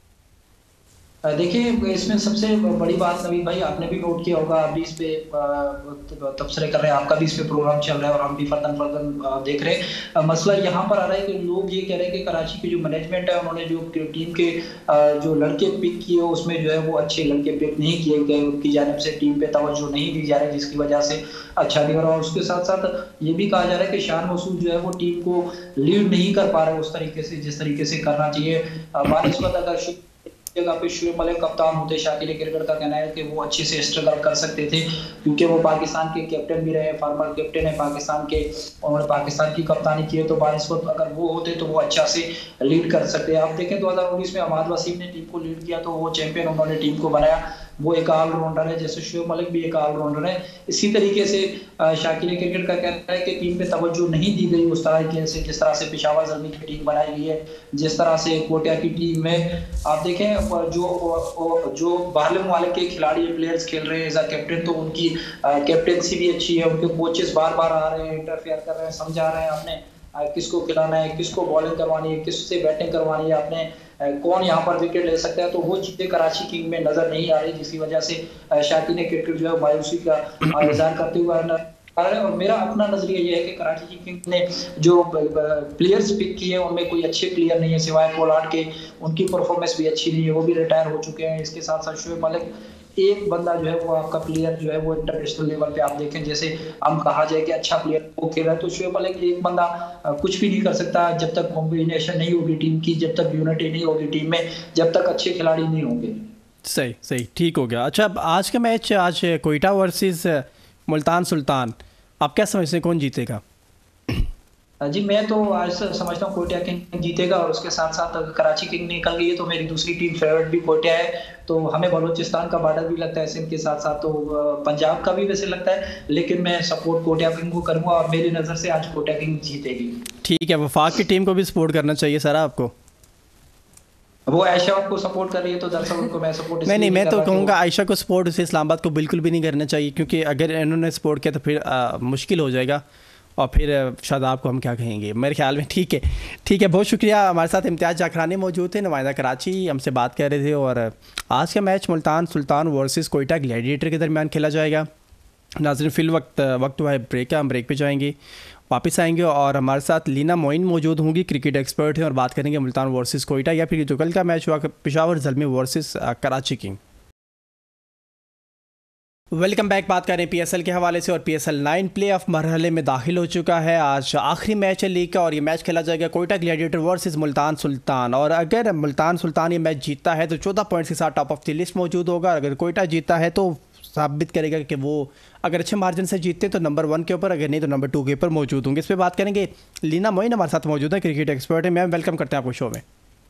[SPEAKER 3] देखिए इसमें सबसे बड़ी बात नवीद भाई, आपने भी नोट किया होगा, आप भी इस पे तबसरे कर रहे हैं, आपका भी इस पे प्रोग्राम चल रहा है और हम भी फर्दन फर्दन देख रहे हैं। मसला यहाँ पर आ रहा है कि लोग ये कह रहे हैं कि कराची की जो मैनेजमेंट है उन्होंने जो टीम के जो लड़के पिक किए उसमें जो है वो अच्छे लड़के पिक नहीं किए गए, उनकी जानिब से टीम पे तवज्जो नहीं दी जा रही जिसकी वजह से अच्छा नहीं हो रहा। और उसके साथ साथ ये भी कहा जा रहा है कि शान मसूद जो है वो टीम को लीड नहीं कर पा रहे उस तरीके से जिस तरीके से करना चाहिए। बानिस्बत अगर जगह पे शुएब मलिक कप्तान होते, शाकिल क्रिकेट का कहना है कि वो अच्छे से स्ट्रगल कर सकते थे क्योंकि वो पाकिस्तान के कैप्टन भी रहे, फॉर्मर कैप्टन है पाकिस्तान के, और पाकिस्तान की कप्तानी की है। तो बानिस्बत अगर वो होते तो वो अच्छा से लीड कर सकते हैं। आप देखें दो हज़ार उन्नीस में अहमद वसीम ने टीम को लीड किया तो वो चैंपियन उन्होंने टीम को बनाया, वो एक ऑलराउंडर है, जैसे शुएब मलिक भी एक ऑलराउंडर है। इसी तरीके से शाकिल क्रिकेट का कहना है कि टीम पे तवज्जो नहीं दी गई उस तरीके से जिस तरह से पेशावर ज़ल्मी की टीम बनाई गई है, जिस तरह से कोटिया की टीम में आप देखें जो जो बाहरले मुमालिक के खिलाड़ी प्लेयर्स खेल रहे हैं एज अ कैप्टन, तो उनकी कैप्टनसी भी अच्छी है, उनके कोचेस बार बार आ रहे हैं, इंटरफेयर कर रहे हैं, समझा रहे हैं आपने किसको खिलाना है, किसको बॉलिंग करवानी है, किससे बैटिंग करवानी है, आपने कौन यहाँ पर विकेट ले सकता है। तो वो चीज़ें कराची किंग में नजर नहीं आ रही जिसकी वजह से शाकिल क्रिकेट जो है मायूसी का इज़हार करते हुए और मेरा अपना नजरिया ये है कि कराची किंग ने जो प्लेयर्स पिक किए उनमें कोई अच्छे प्लेयर नहीं है सिवाय पोलार्ड के, उनकी परफॉर्मेंस भी अच्छी नहीं है, वो भी रिटायर हो चुके हैं। इसके साथ साथ शुएब मलिक एक बंदा जो है वो आपका प्लेयर जो है वो इंटरनेशनल लेवल पे आप देखें जैसे हम कहा जाए कि अच्छा प्लेयर वो खेल रहा है, तो शुएब मलिक एक बंदा कुछ भी नहीं कर सकता जब तक कॉम्बिनेशन नहीं होगी टीम की, जब तक यूनिटी नहीं होगी टीम में, जब तक अच्छे खिलाड़ी नहीं होंगे।
[SPEAKER 1] सही सही ठीक हो गया। अच्छा आज का मैच, आज कोयटा वर्सेस मुल्तान सुल्तान, आप क्या समझते हैं कौन जीतेगा?
[SPEAKER 3] जी मैं तो आज समझता हूँ कोयटा किंग जीतेगा और उसके साथ साथ अगर कराची किंग निकल गई है तो मेरी दूसरी टीम फेवरेट भी कोयटा है, तो हमें बलूचिस्तान का बॉर्डर भी लगता है सिंध के साथ साथ, तो पंजाब का भी वैसे लगता है, लेकिन मैं सपोर्ट कोयटा किंग को करूँगा और मेरी नज़र से आज कोयटा किंग जीतेगी।
[SPEAKER 1] ठीक है, वफाक की टीम को भी सपोर्ट करना चाहिए सर आपको।
[SPEAKER 3] वो आयशा को सपोर्ट कर रही है तो दरअसल उनको मैं सपोर्ट
[SPEAKER 1] नहीं नहीं मैं तो कहूँगा आयशा को सपोर्ट उसे इस्लामाबाद को बिल्कुल भी नहीं करना चाहिए, क्योंकि अगर इन्होंने सपोर्ट किया तो फिर आ, मुश्किल हो जाएगा और फिर शादाब को हम क्या कहेंगे, मेरे ख्याल में ठीक है। ठीक है, बहुत शुक्रिया। हमारे साथ इम्तियाज़ जाखरानी मौजूद थे, नुमाइंदा कराची, हमसे बात कर रहे थे। और आज का match Multan Sultan versus Quetta gladiator के दरमियान खेला जाएगा। नाज़रीन, फिल वक्त वक्त हुआ है ब्रेक का, हम ब्रेक पे जाएंगे, वापस आएंगे और हमारे साथ लीना मोइन मौजूद होंगी, क्रिकेट एक्सपर्ट हैं, और बात करेंगे मुल्तान वर्सेस कोयटा या फिर जो कल का मैच हुआ Peshawar Zalmi versus Karachi king. Welcome back. बात करें पीएसएल के हवाले से, और पीएसएल नाइन प्ले ऑफ मरहले में दाखिल हो चुका है। आज आखिरी मैच है लीग का और ये मैच खेला जाएगा कोयटा ग्लैडिएटर वर्सेस मुल्तान सुल्तान। और अगर मुल्तान सुल्तान ये मैच जीतता है तो चौदह पॉइंट्स के साथ टॉप ऑफ द लिस्ट मौजूद होगा। अगर कोयटा जीतता है तो साबित करेगा कि वो अगर अच्छे मार्जिन से जीतते तो नंबर वन के ऊपर, अगर नहीं तो नंबर टू के ऊपर मौजूद होंगे। इस पर बात करेंगे। लीना मोइन हमारे साथ मौजूद है, क्रिकेट एक्सपर्ट है। मैम, वेलकम करते हैं आपको शो में।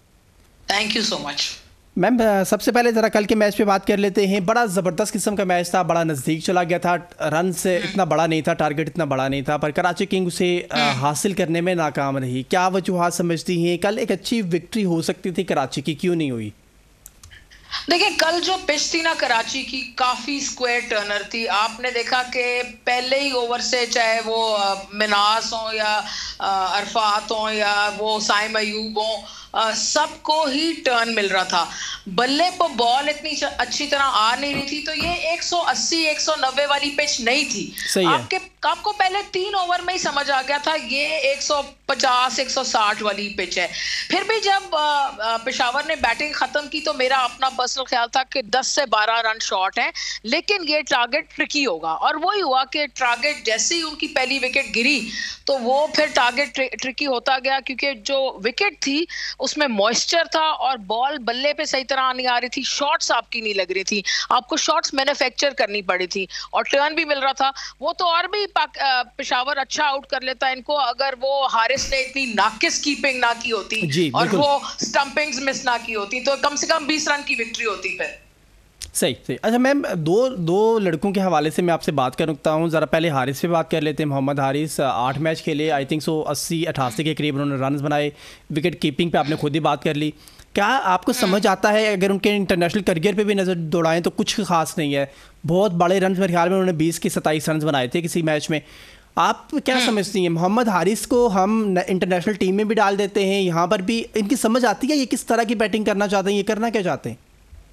[SPEAKER 4] Thank you so much.
[SPEAKER 1] Ma'am, सबसे पहले ज़रा कल के मैच पे बात कर लेते हैं। बड़ा ज़बरदस्त किस्म का मैच था, बड़ा नज़दीक चला गया था, रन से इतना बड़ा नहीं था, टारगेट इतना बड़ा नहीं था, पर कराची किंग उसे हासिल करने में नाकाम रही। क्या वजूहात समझती हैं? कल एक अच्छी विक्ट्री हो सकती थी कराची की, क्यों नहीं हुई?
[SPEAKER 4] देखिए, कल जो पिच थी ना कराची की, काफी स्क्वायर टर्नर थी। आपने देखा कि पहले ही ओवर से, चाहे वो मिनास हो या अरफात हो या वो साइम अयूब हो, सबको ही टर्न मिल रहा था। बल्ले पर बॉल इतनी अच्छी तरह आ नहीं रही थी, तो ये एक सौ अस्सी एक सौ नब्बे वाली पिच नहीं थी। आपके आपको पहले तीन ओवर में ही समझ आ गया था ये एक सौ पचास एक सौ साठ वाली पिच है। फिर भी जब पेशावर ने बैटिंग खत्म की तो मेरा अपना पर्सनल ख्याल था कि दस से बारह रन शॉर्ट हैं, लेकिन ये टारगेट ट्रिकी होगा। और वही हुआ कि टारगेट जैसे ही उनकी पहली विकेट गिरी तो वो फिर टारगेट ट्रि, ट्रिकी होता गया, क्योंकि जो विकेट थी उसमें मॉइस्चर था और बॉल बल्ले पे सही तरह नहीं आ रही थी, शॉट्स आपकी नहीं लग रही थी, आपको शॉट्स मैन्युफैक्चर करनी पड़ी थी और टर्न भी मिल रहा था। वो तो और भी पेशावर अच्छा आउट कर लेता है इनको, अगर वो हारिस ने इतनी नाकिस कीपिंग ना की होती और वो स्टंपिंग्स मिस ना की होती तो कम से कम बीस रन की विक्ट्री होती फिर।
[SPEAKER 1] सही सही। अच्छा मैम, दो दो लड़कों के हवाले से मैं आपसे बात करता हूँ। ज़रा पहले हारिस पे बात कर लेते हैं। मोहम्मद हारिस आठ मैच खेले, आई थिंक सो अस्सी अठासी के करीब उन्होंने रन बनाए। विकेट कीपिंग पे आपने खुद ही बात कर ली। क्या आपको समझ आता है, अगर उनके इंटरनेशनल करियर पे भी नज़र दौड़ाएं तो कुछ खास नहीं है, बहुत बड़े रन मेरे ख्याल में उन्होंने बीस के सत्ताईस रन बनाए थे किसी मैच में। आप क्या समझती हैं, मोहम्मद हारिस को हम इंटरनेशनल टीम में भी डाल देते हैं, यहाँ पर भी इनकी समझ आती है ये किस तरह की बैटिंग करना चाहते हैं, ये करना क्या चाहते हैं?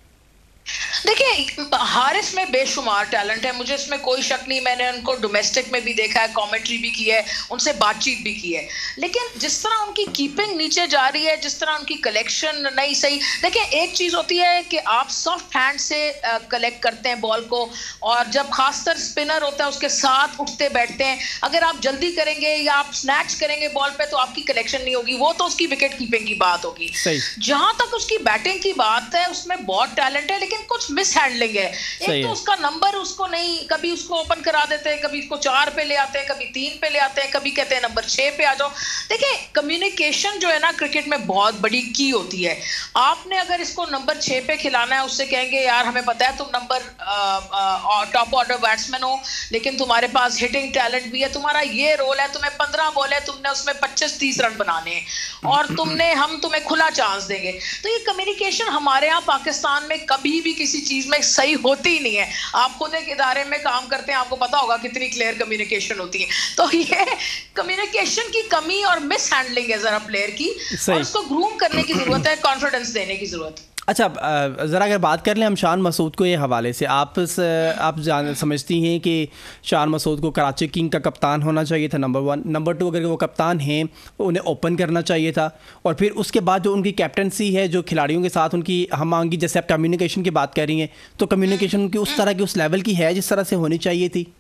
[SPEAKER 4] देखिए, हारिस में बेशुमार टैलेंट है, मुझे इसमें कोई शक नहीं। मैंने उनको डोमेस्टिक में भी देखा है, कमेंट्री भी की है, उनसे बातचीत भी की है, लेकिन जिस तरह उनकी कीपिंग नीचे जा रही है, जिस तरह उनकी कलेक्शन नहीं सही। देखिए, एक चीज़ होती है कि आप सॉफ्ट हैंड से कलेक्ट करते हैं बॉल को, और जब खासकर स्पिनर होता है उसके साथ उठते बैठते हैं, अगर आप जल्दी करेंगे या आप स्नैच करेंगे बॉल पे तो आपकी कलेक्शन नहीं होगी, वो तो उसकी विकेट कीपिंग की बात होगी। जहां तक उसकी बैटिंग की बात है, उसमें बहुत टैलेंट है, लेकिन कुछ मिस हैंडलिंग है। एक तो उसका नंबर उसको नहीं, कभी उसको ओपन करा देते हैं, कभी उसको चार पे ले आते हैं, कभी तीन पे ले आते हैं, कभी कहते हैं नंबर छह पे आ जाओ। देखिए, कम्युनिकेशन जो है ना क्रिकेट में बहुत बड़ी की होती है। आपने अगर इसको नंबर छह पे खिलाना है, उससे कहेंगे यार हमें पता है तुम नंबर टॉप ऑर्डर बैट्समैन हो, लेकिन तुम्हारे पास हिटिंग टैलेंट भी है, तुम्हारा ये रोल है, तुम्हें पंद्रह बॉल है, तुमने उसमें पच्चीस तीस रन बनाने हैं और तुमने हम तुम्हें खुला चांस देंगे। तो ये कम्युनिकेशन हमारे यहाँ पाकिस्तान में कभी भी किसी चीज में सही होती ही नहीं है। आप खुद एक इदारे में काम करते हैं, आपको पता होगा कितनी क्लियर कम्युनिकेशन होती है। तो ये कम्युनिकेशन की कमी और मिस हैंडलिंग है जरा प्लेयर की, और उसको ग्रूम करने की जरूरत है, कॉन्फिडेंस देने की जरूरत है।
[SPEAKER 1] अच्छा, ज़रा अगर बात कर लें हम शान मसूद को, ये हवाले से आप आप जान समझती हैं कि शान मसूद को कराची किंग का कप्तान होना चाहिए था, नंबर वन। नंबर टू, अगर वो कप्तान हैं उन्हें ओपन करना चाहिए था, और फिर उसके बाद जो उनकी कैप्टनसी है, जो खिलाड़ियों के साथ उनकी हम आंगी, जैसे आप कम्युनिकेशन की बात कर रही हैं, तो कम्युनिकेशन उनकी उस तरह की उस लेवल की है जिस तरह से होनी चाहिए थी?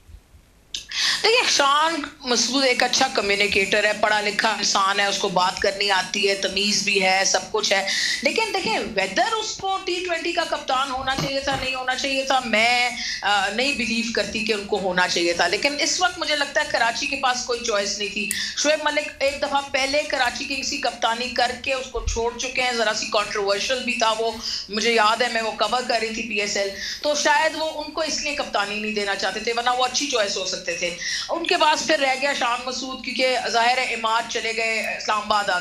[SPEAKER 4] देखिए, शान मसूद एक अच्छा कम्युनिकेटर है, पढ़ा लिखा इंसान है, उसको बात करनी आती है, तमीज़ भी है, सब कुछ है। लेकिन देखिए, वेदर उसको टी ट्वेंटी का कप्तान होना चाहिए था, नहीं होना चाहिए था, मैं आ, नहीं बिलीव करती कि उनको होना चाहिए था। लेकिन इस वक्त मुझे लगता है कराची के पास कोई चॉइस नहीं थी। शुएब मलिक एक दफ़ा पहले कराची की किसी कप्तानी करके उसको छोड़ चुके हैं, ज़रा सी कॉन्ट्रोवर्शियल भी था वो, मुझे याद है, मैं वो कवर कर रही थी पी एस एल, तो शायद वो उनको इसलिए कप्तानी नहीं देना चाहते थे, वरना वो अच्छी चॉइस हो सकते थे। उनके पास फिर रह गया शान मसूद, क्योंकि जाहिर है इमाद चले गए, इस्लामाबाद आ गए,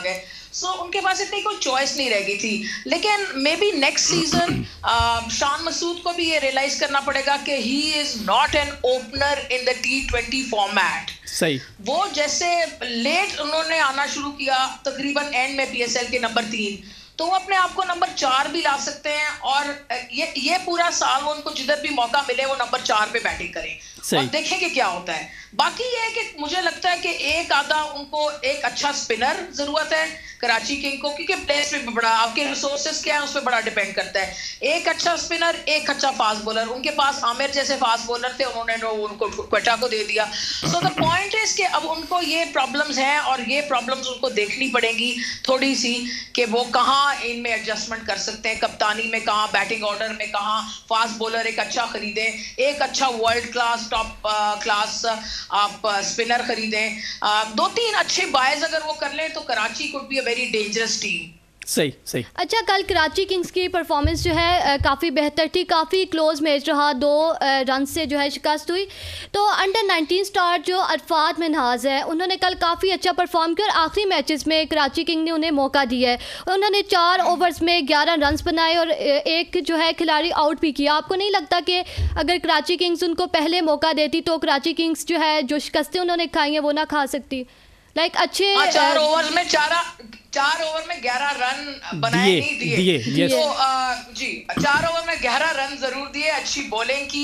[SPEAKER 4] सो so, उनके पास इतनी कोई चॉइस नहीं रह गई थी। लेकिन may be next season Shan Masood को भी ये रियलाइज करना पड़ेगा कि he is not an opener in the T twenty format.
[SPEAKER 1] सही,
[SPEAKER 4] वो जैसे लेट उन्होंने आना शुरू किया तकरीबन एंड में पीएसएल के नंबर तीन, तो वो अपने आप को नंबर चार भी ला सकते हैं और ये ये पूरा साल उनको जिधर भी मौका मिले वो नंबर चार पे बैटिंग करें और देखेंगे क्या होता है। बाकी ये है कि मुझे लगता है कि एक आधा उनको एक अच्छा स्पिनर जरूरत है कराची किंग को, क्योंकि प्लेस पे बड़ा आपके रिसोर्सेज क्या है उस पर बड़ा डिपेंड करता है। एक अच्छा स्पिनर, एक अच्छा फास्ट बॉलर, उनके पास आमिर जैसे फास्ट बॉलर थे, उन्होंने नो उनको क्वेटा को दे दिया। सो द पॉइंट इज कि अब उनको ये प्रॉब्लम्स हैं और ये प्रॉब्लम्स उनको देखनी पड़ेंगी थोड़ी सी कि वो कहाँ इनमें एडजस्टमेंट कर सकते हैं, कप्तानी में कहाँ, बैटिंग ऑर्डर में कहाँ, फास्ट बॉलर एक अच्छा खरीदें, एक अच्छा वर्ल्ड क्लास टॉप क्लास आप स्पिनर खरीदें, दो तीन अच्छे बायज अगर वो कर लें तो Karachi could be a very dangerous team.
[SPEAKER 1] सही सही।
[SPEAKER 2] अच्छा, कल कराची किंग्स की परफॉर्मेंस जो है काफ़ी बेहतर थी, काफ़ी क्लोज मैच रहा, दो रन से जो है शिकस्त हुई। तो अंडर नाइनटीन स्टार जो अरफात मिनहाज है उन्होंने कल काफ़ी अच्छा परफॉर्म किया और आखिरी मैचेस में कराची किंग ने उन्हें मौका दिया है। उन्होंने चार ओवर्स में ग्यारह रन बनाए और एक जो है खिलाड़ी आउट भी किया। आपको नहीं लगता कि अगर कराची किंग्स उनको पहले मौका देती तो कराची किंग्स जो है जो शिकस्तें उन्होंने खाई हैं वो ना खा सकती? लाइक like, अच्छे
[SPEAKER 4] चार ओवर में चार चार ओवर में ग्यारह रन बनाए नहीं दिए, दिए, दिए तो आ, जी चार ओवर में ग्यारह रन जरूर दिए, अच्छी बॉलिंग की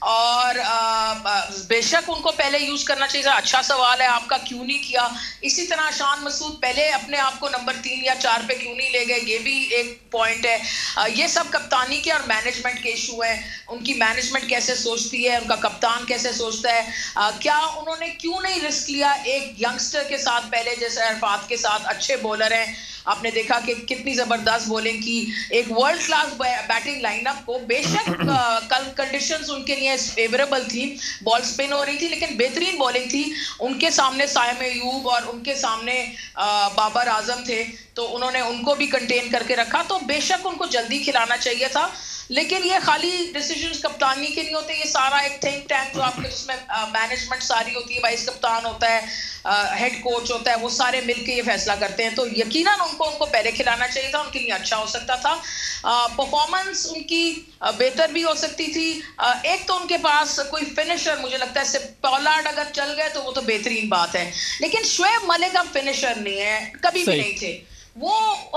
[SPEAKER 4] और आ, बेशक उनको पहले यूज करना चाहिए था। अच्छा सवाल है आपका, क्यों नहीं किया? इसी तरह शान मसूद पहले अपने आप को नंबर तीन या चार पे क्यों नहीं ले गए, ये भी एक पॉइंट है। आ, ये सब कप्तानी के और मैनेजमेंट के इशू है। उनकी मैनेजमेंट कैसे सोचती है, उनका कप्तान कैसे सोचता है, आ, क्या उन्होंने क्यों नहीं रिस्क लिया एक यंगस्टर के साथ पहले जैसे अरफात के साथ, अच्छे बॉलर हैं, आपने देखा कि कितनी जबरदस्त बॉलिंग की, एक वर्ल्ड क्लास बैटिंग लाइनअप को। बेशक कल कंडीशंस उनके लिए फेवरेबल थी, बॉल स्पिन हो रही थी लेकिन बेहतरीन बॉलिंग थी। उनके सामने साइम अयूब और उनके सामने बाबर आजम थे, तो उन्होंने उनको भी कंटेन करके रखा। तो बेशक उनको जल्दी खिलाना चाहिए था, लेकिन ये खाली डिसीजंस कप्तानी के नहीं होते, ये सारा एक थिंक टैंक जो आपके जिसमें मैनेजमेंट सारी होती है, वाइस कप्तान होता है, हेड कोच होता है, वो सारे मिलके ये फैसला करते हैं। तो यकीनन उनको उनको पहले खिलाना चाहिए था, उनके लिए अच्छा हो सकता था। परफॉर्मेंस उनकी बेहतर भी हो सकती थी। आ, एक तो उनके पास कोई फिनिशर, मुझे लगता है सिर्फ पॉलार्ड अगर चल गए तो वो तो बेहतरीन बात है, लेकिन शोएब मलिक अब फिनिशर नहीं है, कभी भी नहीं थे वो।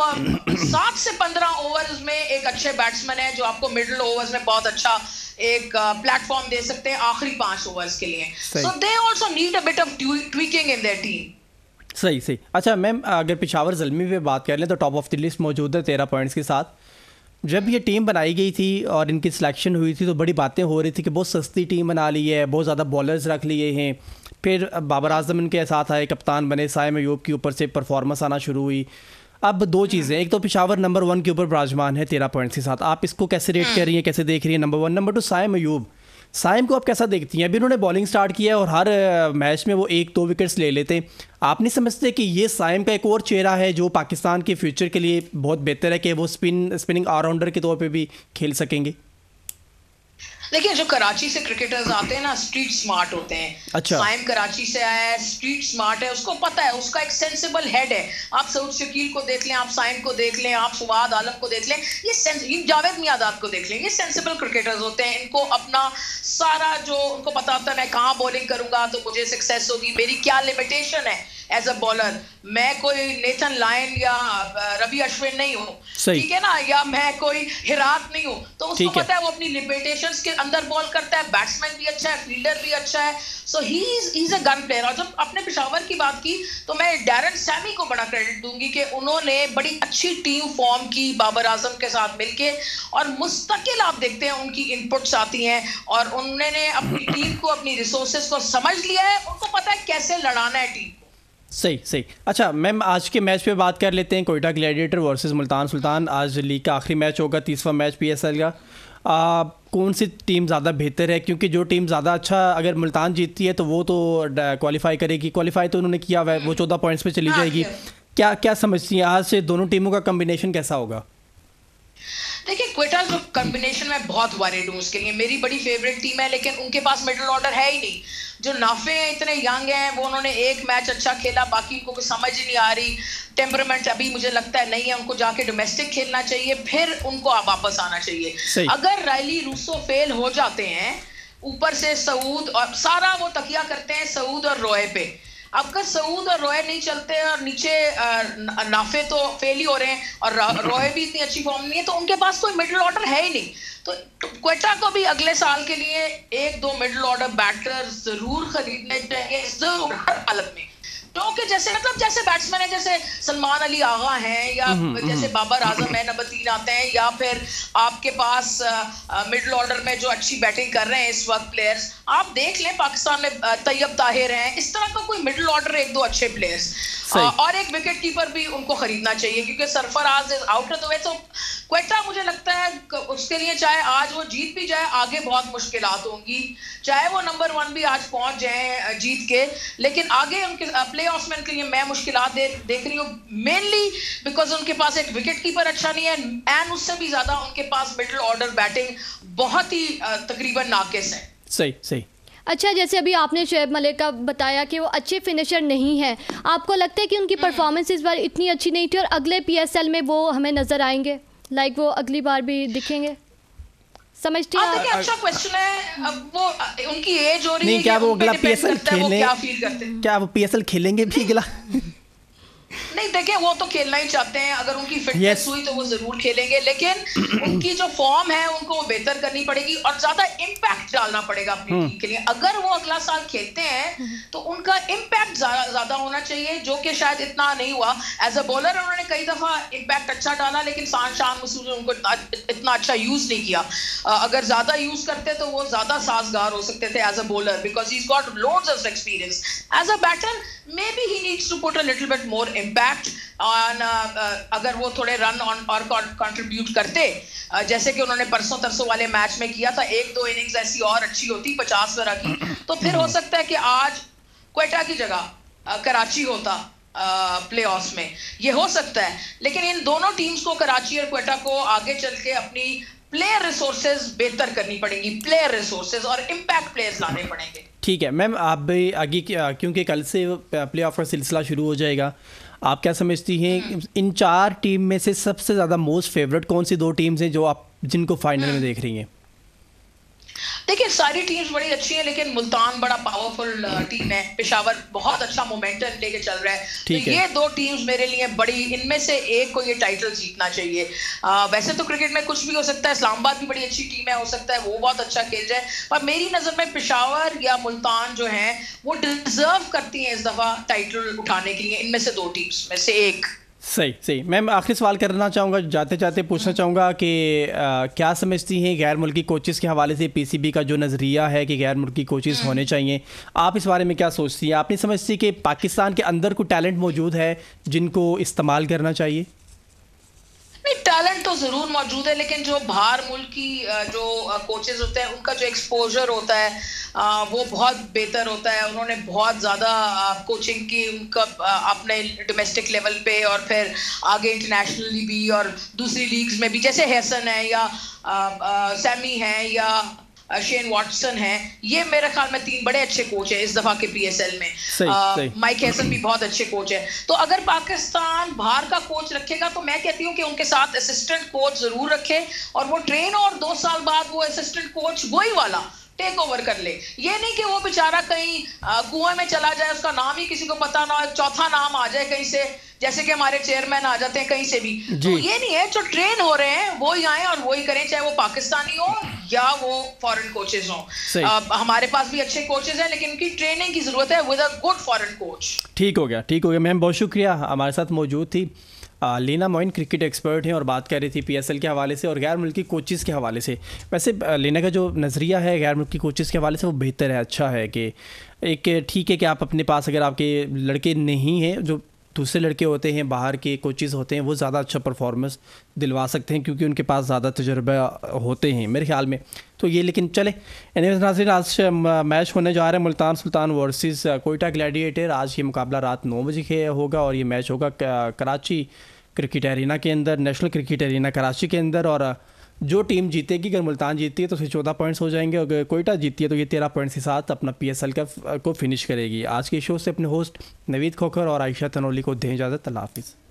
[SPEAKER 4] सात से पंद्रह ओवर्स में एक अच्छे बैट्समैन है जो आपको मिडिल ओवर्स में बहुत अच्छा एक प्लेटफॉर्म दे सकते हैं आखिरी पांच ओवर्स के लिए। So they also need a bit of tweaking in their team.
[SPEAKER 1] सही सही। अच्छा मैम, अगर पेशावर ज़ल्मी पे बात कर लें तो टॉप ऑफ द लिस्ट मौजूद है तेरह पॉइंट्स के साथ। जब ये टीम बनाई गई थी और इनकी सिलेक्शन हुई थी तो बड़ी बातें हो रही थी कि बहुत सस्ती टीम बना ली है, बहुत ज़्यादा बॉलर्स रख लिए हैं। फिर बाबर आजम इनके साथ आए, कप्तान बने, साइम अयूब के ऊपर से परफॉर्मेंस आना शुरू हुई। अब दो चीज़ें, एक तो पेशावर नंबर वन के ऊपर विराजमान है तेरह पॉइंट्स के साथ, आप इसको कैसे रेट कर रही हैं, कैसे देख रही हैं? Number one. Number two Saim Ayub, Saim को आप कैसा देखती हैं? अभी उन्होंने बॉलिंग स्टार्ट किया है और हर मैच में वो एक दो विकेट्स ले लेते हैं। आप नहीं समझते कि ये साइम का एक और चेहरा है जो पाकिस्तान के फ्यूचर के लिए बहुत बेहतर है कि वो स्पिन स्पिनिंग ऑलराउंडर के तौर पे भी खेल सकेंगे?
[SPEAKER 4] देखिए, जो कराची से क्रिकेटर्स आते हैं ना, स्ट्रीट स्मार्ट होते हैं। अच्छा। साइम कराची से आया है, स्ट्रीट स्मार्ट है, उसको पता है, उसका एक सेंसिबल हेड है। आप सऊद शकील को देख लें, आप साइम को देख लें, आप फवाद आलम को देख लें, ये सेंस जावेद मियादाद को देख लें, ये सेंसिबल क्रिकेटर्स होते हैं। इनको अपना सारा जो उनको पता होता है मैं कहाँ बॉलिंग करूंगा तो मुझे सक्सेस होगी, मेरी क्या लिमिटेशन है एज अ बॉलर। मैं कोई नेथन लायन या रवि अश्विन नहीं हूँ, ठीक है ना, या मैं कोई हिरात नहीं हूँ। तो उसको पता है वो अपनी लिमिटेशंस के अंदर बॉल करता है, बैट्समैन भी अच्छा है, फील्डर भी अच्छा है। So he is he is a gun player. और जब अपने पेशावर की बात की तो मैं डैरन सैमी को बड़ा क्रेडिट दूंगी कि उन्होंने बड़ी अच्छी टीम फॉर्म की बाबर आजम के साथ मिलके, और मुस्तकिल आप देखते हैं उनकी इनपुट्स आती हैं और उन्होंने अपनी टीम को, अपनी रिसोर्सेज को समझ लिया है, उनको पता है कैसे लड़ाना है टीम को।
[SPEAKER 1] सही सही। अच्छा मैम, आज के मैच पे बात कर लेते हैं। कोयटा ग्लैडिएटर वर्सेस मुल्तान सुल्तान, आज लीग का आखिरी मैच होगा, तीसरा मैच पीएसएल का। आ, कौन सी टीम ज़्यादा बेहतर है? क्योंकि जो टीम ज़्यादा अच्छा, अगर मुल्तान जीतती है तो वो तो क्वालिफाई करेगी, क्वालिफाई तो उन्होंने किया हुआ है, वो चौदह पॉइंट्स पे चली जाएगी। क्या क्या समझती हैं आज से दोनों टीमों का कम्बिनेशन कैसा होगा?
[SPEAKER 4] देखिए क्वेटा जो कॉम्बिनेशन में बहुत वरीड हूँ उसके लिए, मेरी बड़ी फेवरेट टीम है लेकिन उनके पास मिडिल ऑर्डर है ही नहीं। जो नाफे हैं इतने यंग हैं, वो उन्होंने एक मैच अच्छा खेला, बाकी उनको कुछ समझ ही नहीं आ रही, टेम्परामेंट अभी मुझे लगता है नहीं है, उनको जाके डोमेस्टिक खेलना चाहिए, फिर उनको वापस आना चाहिए। अगर रायली रूसो फेल हो जाते हैं, ऊपर से सऊद और सारा वो तकिया करते हैं सऊद और रॉय पे, अगर सऊद और रॉय नहीं चलते और नीचे नाफे तो फेल ही हो रहे हैं और रॉय भी इतनी अच्छी फॉर्म नहीं है, तो उनके पास कोई मिडिल ऑर्डर है ही नहीं। तो क्वेटा को भी अगले साल के लिए एक दो मिडिल ऑर्डर बैटर जरूर खरीदने चाहिए, जरूर, हर हालत में। क्योंकि जैसे मतलब जैसे बैट्समैन है, जैसे सलमान अली आगा हैं या जैसे बाबर आजम है, नंबर तीन आते हैं, या फिर आपके पास मिडिल ऑर्डर में जो अच्छी बैटिंग कर रहे हैं इस वक्त प्लेयर्स, आप देख लें पाकिस्तान में तैयब ताहिर हैं, इस तरह का कोई मिडिल ऑर्डर एक दो अच्छे प्लेयर्स, और एक विकेट कीपर भी उनको खरीदना चाहिए क्योंकि सरफराज इज आउट है। तो वैसे क्वेटा मुझे लगता है उसके लिए चाहे आज वो जीत भी जाए, आगे बहुत मुश्किलात होंगी, चाहे वो नंबर वन भी आज पहुंच जाए जीत के, लेकिन आगे उनके प्ले ऑफ में के लिए मैं मुश्किलात दे, देख रही हूँ, मेनली बिकॉज उनके पास एक विकेट कीपर अच्छा नहीं है, एंड उससे भी ज्यादा उनके पास मिडिल ऑर्डर बैटिंग बहुत ही तकरीबन नाकिस है।
[SPEAKER 1] सही सही।
[SPEAKER 2] अच्छा, जैसे अभी आपने शोएब मलिक का बताया कि वो अच्छे फिनिशर नहीं है, आपको लगता है कि उनकी परफॉर्मेंस इस बार इतनी अच्छी नहीं थी और अगले पीएसएल में वो हमें नजर आएंगे, लाइक वो अगली बार भी दिखेंगे? समझते हैं
[SPEAKER 4] आप? अच्छा क्वेश्चन है, अब वो उनकी एज हो रही
[SPEAKER 1] नहीं,
[SPEAKER 4] है,
[SPEAKER 1] क्या वो अगला पीएसएल खेलने,
[SPEAKER 4] क्या फील करते हैं,
[SPEAKER 1] क्या वो पीएसएल खेलेंगे भी अगला?
[SPEAKER 4] नहीं देखिए, वो तो खेलना ही चाहते हैं, अगर उनकी फिटनेस
[SPEAKER 1] yes.
[SPEAKER 4] हुई तो वो जरूर खेलेंगे, लेकिन उनकी जो फॉर्म है उनको वो बेहतर करनी पड़ेगी और ज्यादा इम्पैक्ट डालना पड़ेगा अपनी टीम के लिए। अगर वो अगला साल खेलते हैं तो उनका इम्पैक्ट ज्यादा होना चाहिए, जो कि शायद इतना नहीं हुआ। एज अ बॉलर उन्होंने कई दफा इम्पैक्ट अच्छा डाला, लेकिन शान शान मसूद ने उनको इतना अच्छा यूज नहीं किया। अगर ज्यादा यूज करते तो वो ज्यादा साजगार हो सकते थे as a bowler, because he is got loads of experience. As a batter maybe he needs to put a little bit more impact on, अगर वो थोड़े रन ऑन और कंट्रीब्यूट करते, uh, जैसे कि उन्होंने परसों तरसों वाले मैच में किया था, एक दो इनिंग्स ऐसी और अच्छी होती पचास रन की, तो फिर हो सकता है कि आज क्वेटा की जगह uh, कराची होता प्ले uh, ऑफ्स में, ये हो सकता है। लेकिन इन दोनों टीम्स को, कराची और क्वेटा को, आगे चल के अपनी प्लेयर रिसोर्सेज बेहतर करनी पड़ेंगी, प्लेयर रिसोर्सेज और इम्पैक्ट प्लेयर्स लाने पड़ेंगे।
[SPEAKER 1] ठीक है मैम, आप भी आगे, क्योंकि कल से प्ले ऑफ का सिलसिला शुरू हो जाएगा, आप क्या समझती हैं इन चार टीम में से सबसे ज़्यादा मोस्ट फेवरेट कौन सी दो टीम्स हैं जो आप जिनको फाइनल में देख रही हैं?
[SPEAKER 4] देखिए सारी टीम्स बड़ी अच्छी हैं, लेकिन मुल्तान बड़ा पावरफुल टीम है, पेशावर बहुत अच्छा मोमेंटम लेके चल रहा है, तो है। ये दो टीम्स मेरे लिए बड़ी, इनमें से एक को ये टाइटल जीतना चाहिए। आ, वैसे तो क्रिकेट में कुछ भी हो सकता है, इस्लामाबाद भी बड़ी अच्छी टीम है, हो सकता है वो बहुत अच्छा खेल जाए, पर मेरी नज़र में पेशावर या मुल्तान जो है वो डिजर्व करती हैं इस दफ़ा टाइटल उठाने के लिए, इनमें से दो टीम्स में से एक।
[SPEAKER 1] सही सही। मैम आखिरी सवाल करना चाहूँगा, जाते जाते पूछना चाहूँगा कि आ, क्या समझती हैं गैर मुल्की कोचेज़ के हवाले से पीसीबी का जो नज़रिया है कि गैर मुल्की कोचेज़ होने चाहिए, आप इस बारे में क्या सोचती हैं? आप नहीं समझती कि पाकिस्तान के अंदर कोई टैलेंट मौजूद है जिनको इस्तेमाल करना चाहिए?
[SPEAKER 4] नहीं, टैलेंट तो ज़रूर मौजूद है, लेकिन जो बाहर मुल्क की जो कोचेज़ होते हैं उनका जो एक्सपोजर होता है वो बहुत बेहतर होता है। उन्होंने बहुत ज़्यादा कोचिंग की, उनका अपने डोमेस्टिक लेवल पे और फिर आगे इंटरनेशनली भी और दूसरी लीग्स में भी, जैसे हैसन है या सैमी है या शेन वॉटसन है, ये मेरे ख्याल में तीन बड़े अच्छे कोच हैं इस दफा के पीएसएल में। सही, आ, सही। माइक हैसन भी बहुत अच्छे कोच है। तो अगर पाकिस्तान बाहर का कोच रखेगा तो मैं कहती हूँ कि उनके साथ असिस्टेंट कोच जरूर रखे और वो ट्रेन, और दो साल बाद वो असिस्टेंट कोच वही वाला टेक ओवर कर ले। ये नहीं कि वो बेचारा कहीं कुएं में चला जाए, उसका नाम ही किसी को पता ना हो, चौथा नाम आ जाए कहीं से, जैसे कि हमारे चेयरमैन आ जाते हैं कहीं से भी। तो ये नहीं है, जो ट्रेन हो रहे हैं वो ही आए और वो ही करें, चाहे वो पाकिस्तानी हो या वो फॉरेन कोचेज हो। हमारे पास भी अच्छे कोचेज हैं, लेकिन उनकी ट्रेनिंग की जरूरत है with a good foreign coach.
[SPEAKER 1] ठीक हो गया, ठीक हो गया मैम, बहुत शुक्रिया। हमारे साथ मौजूद थी आ, लीना मोइन, क्रिकेट एक्सपर्ट हैं और बात कर रही थी पीएसएल के हवाले से और गैर मुल्की कोचेज़ के हवाले से। वैसे लीना का जो नज़रिया है गैर मुल्की कोचेज़ के हवाले से वो बेहतर है, अच्छा है कि एक ठीक है कि आप अपने पास अगर आपके लड़के नहीं हैं, जो दूसरे लड़के होते हैं बाहर के कोचेज़ होते हैं, वो ज़्यादा अच्छा परफॉर्मेंस दिलवा सकते हैं क्योंकि उनके पास ज़्यादा तजुर्बा होते हैं मेरे ख्याल में। तो ये लेकिन चले, एनीवेज नाज़रीन, आज मैच होने जा रहा है मुल्तान सुल्तान वर्सेस कोयटा ग्लैडिएटर। आज ये मुकाबला रात नौ बजे होगा और ये मैच होगा कराची क्रिकेट एरिना के अंदर, नेशनल क्रिकेट एरिना कराची के अंदर। और जो टीम जीतेगी, अगर मुल्तान जीतती है तो उसे चौदह पॉइंट्स हो जाएंगे, अगर कोयटा जीतती है तो ये तेरह पॉइंट्स के साथ अपना पीएसएल का को फिनिश करेगी। आज के शो से अपने होस्ट नवीद खोखर और आयशा तनोली को दें इजाज़त। अल्लाह हाफिज़।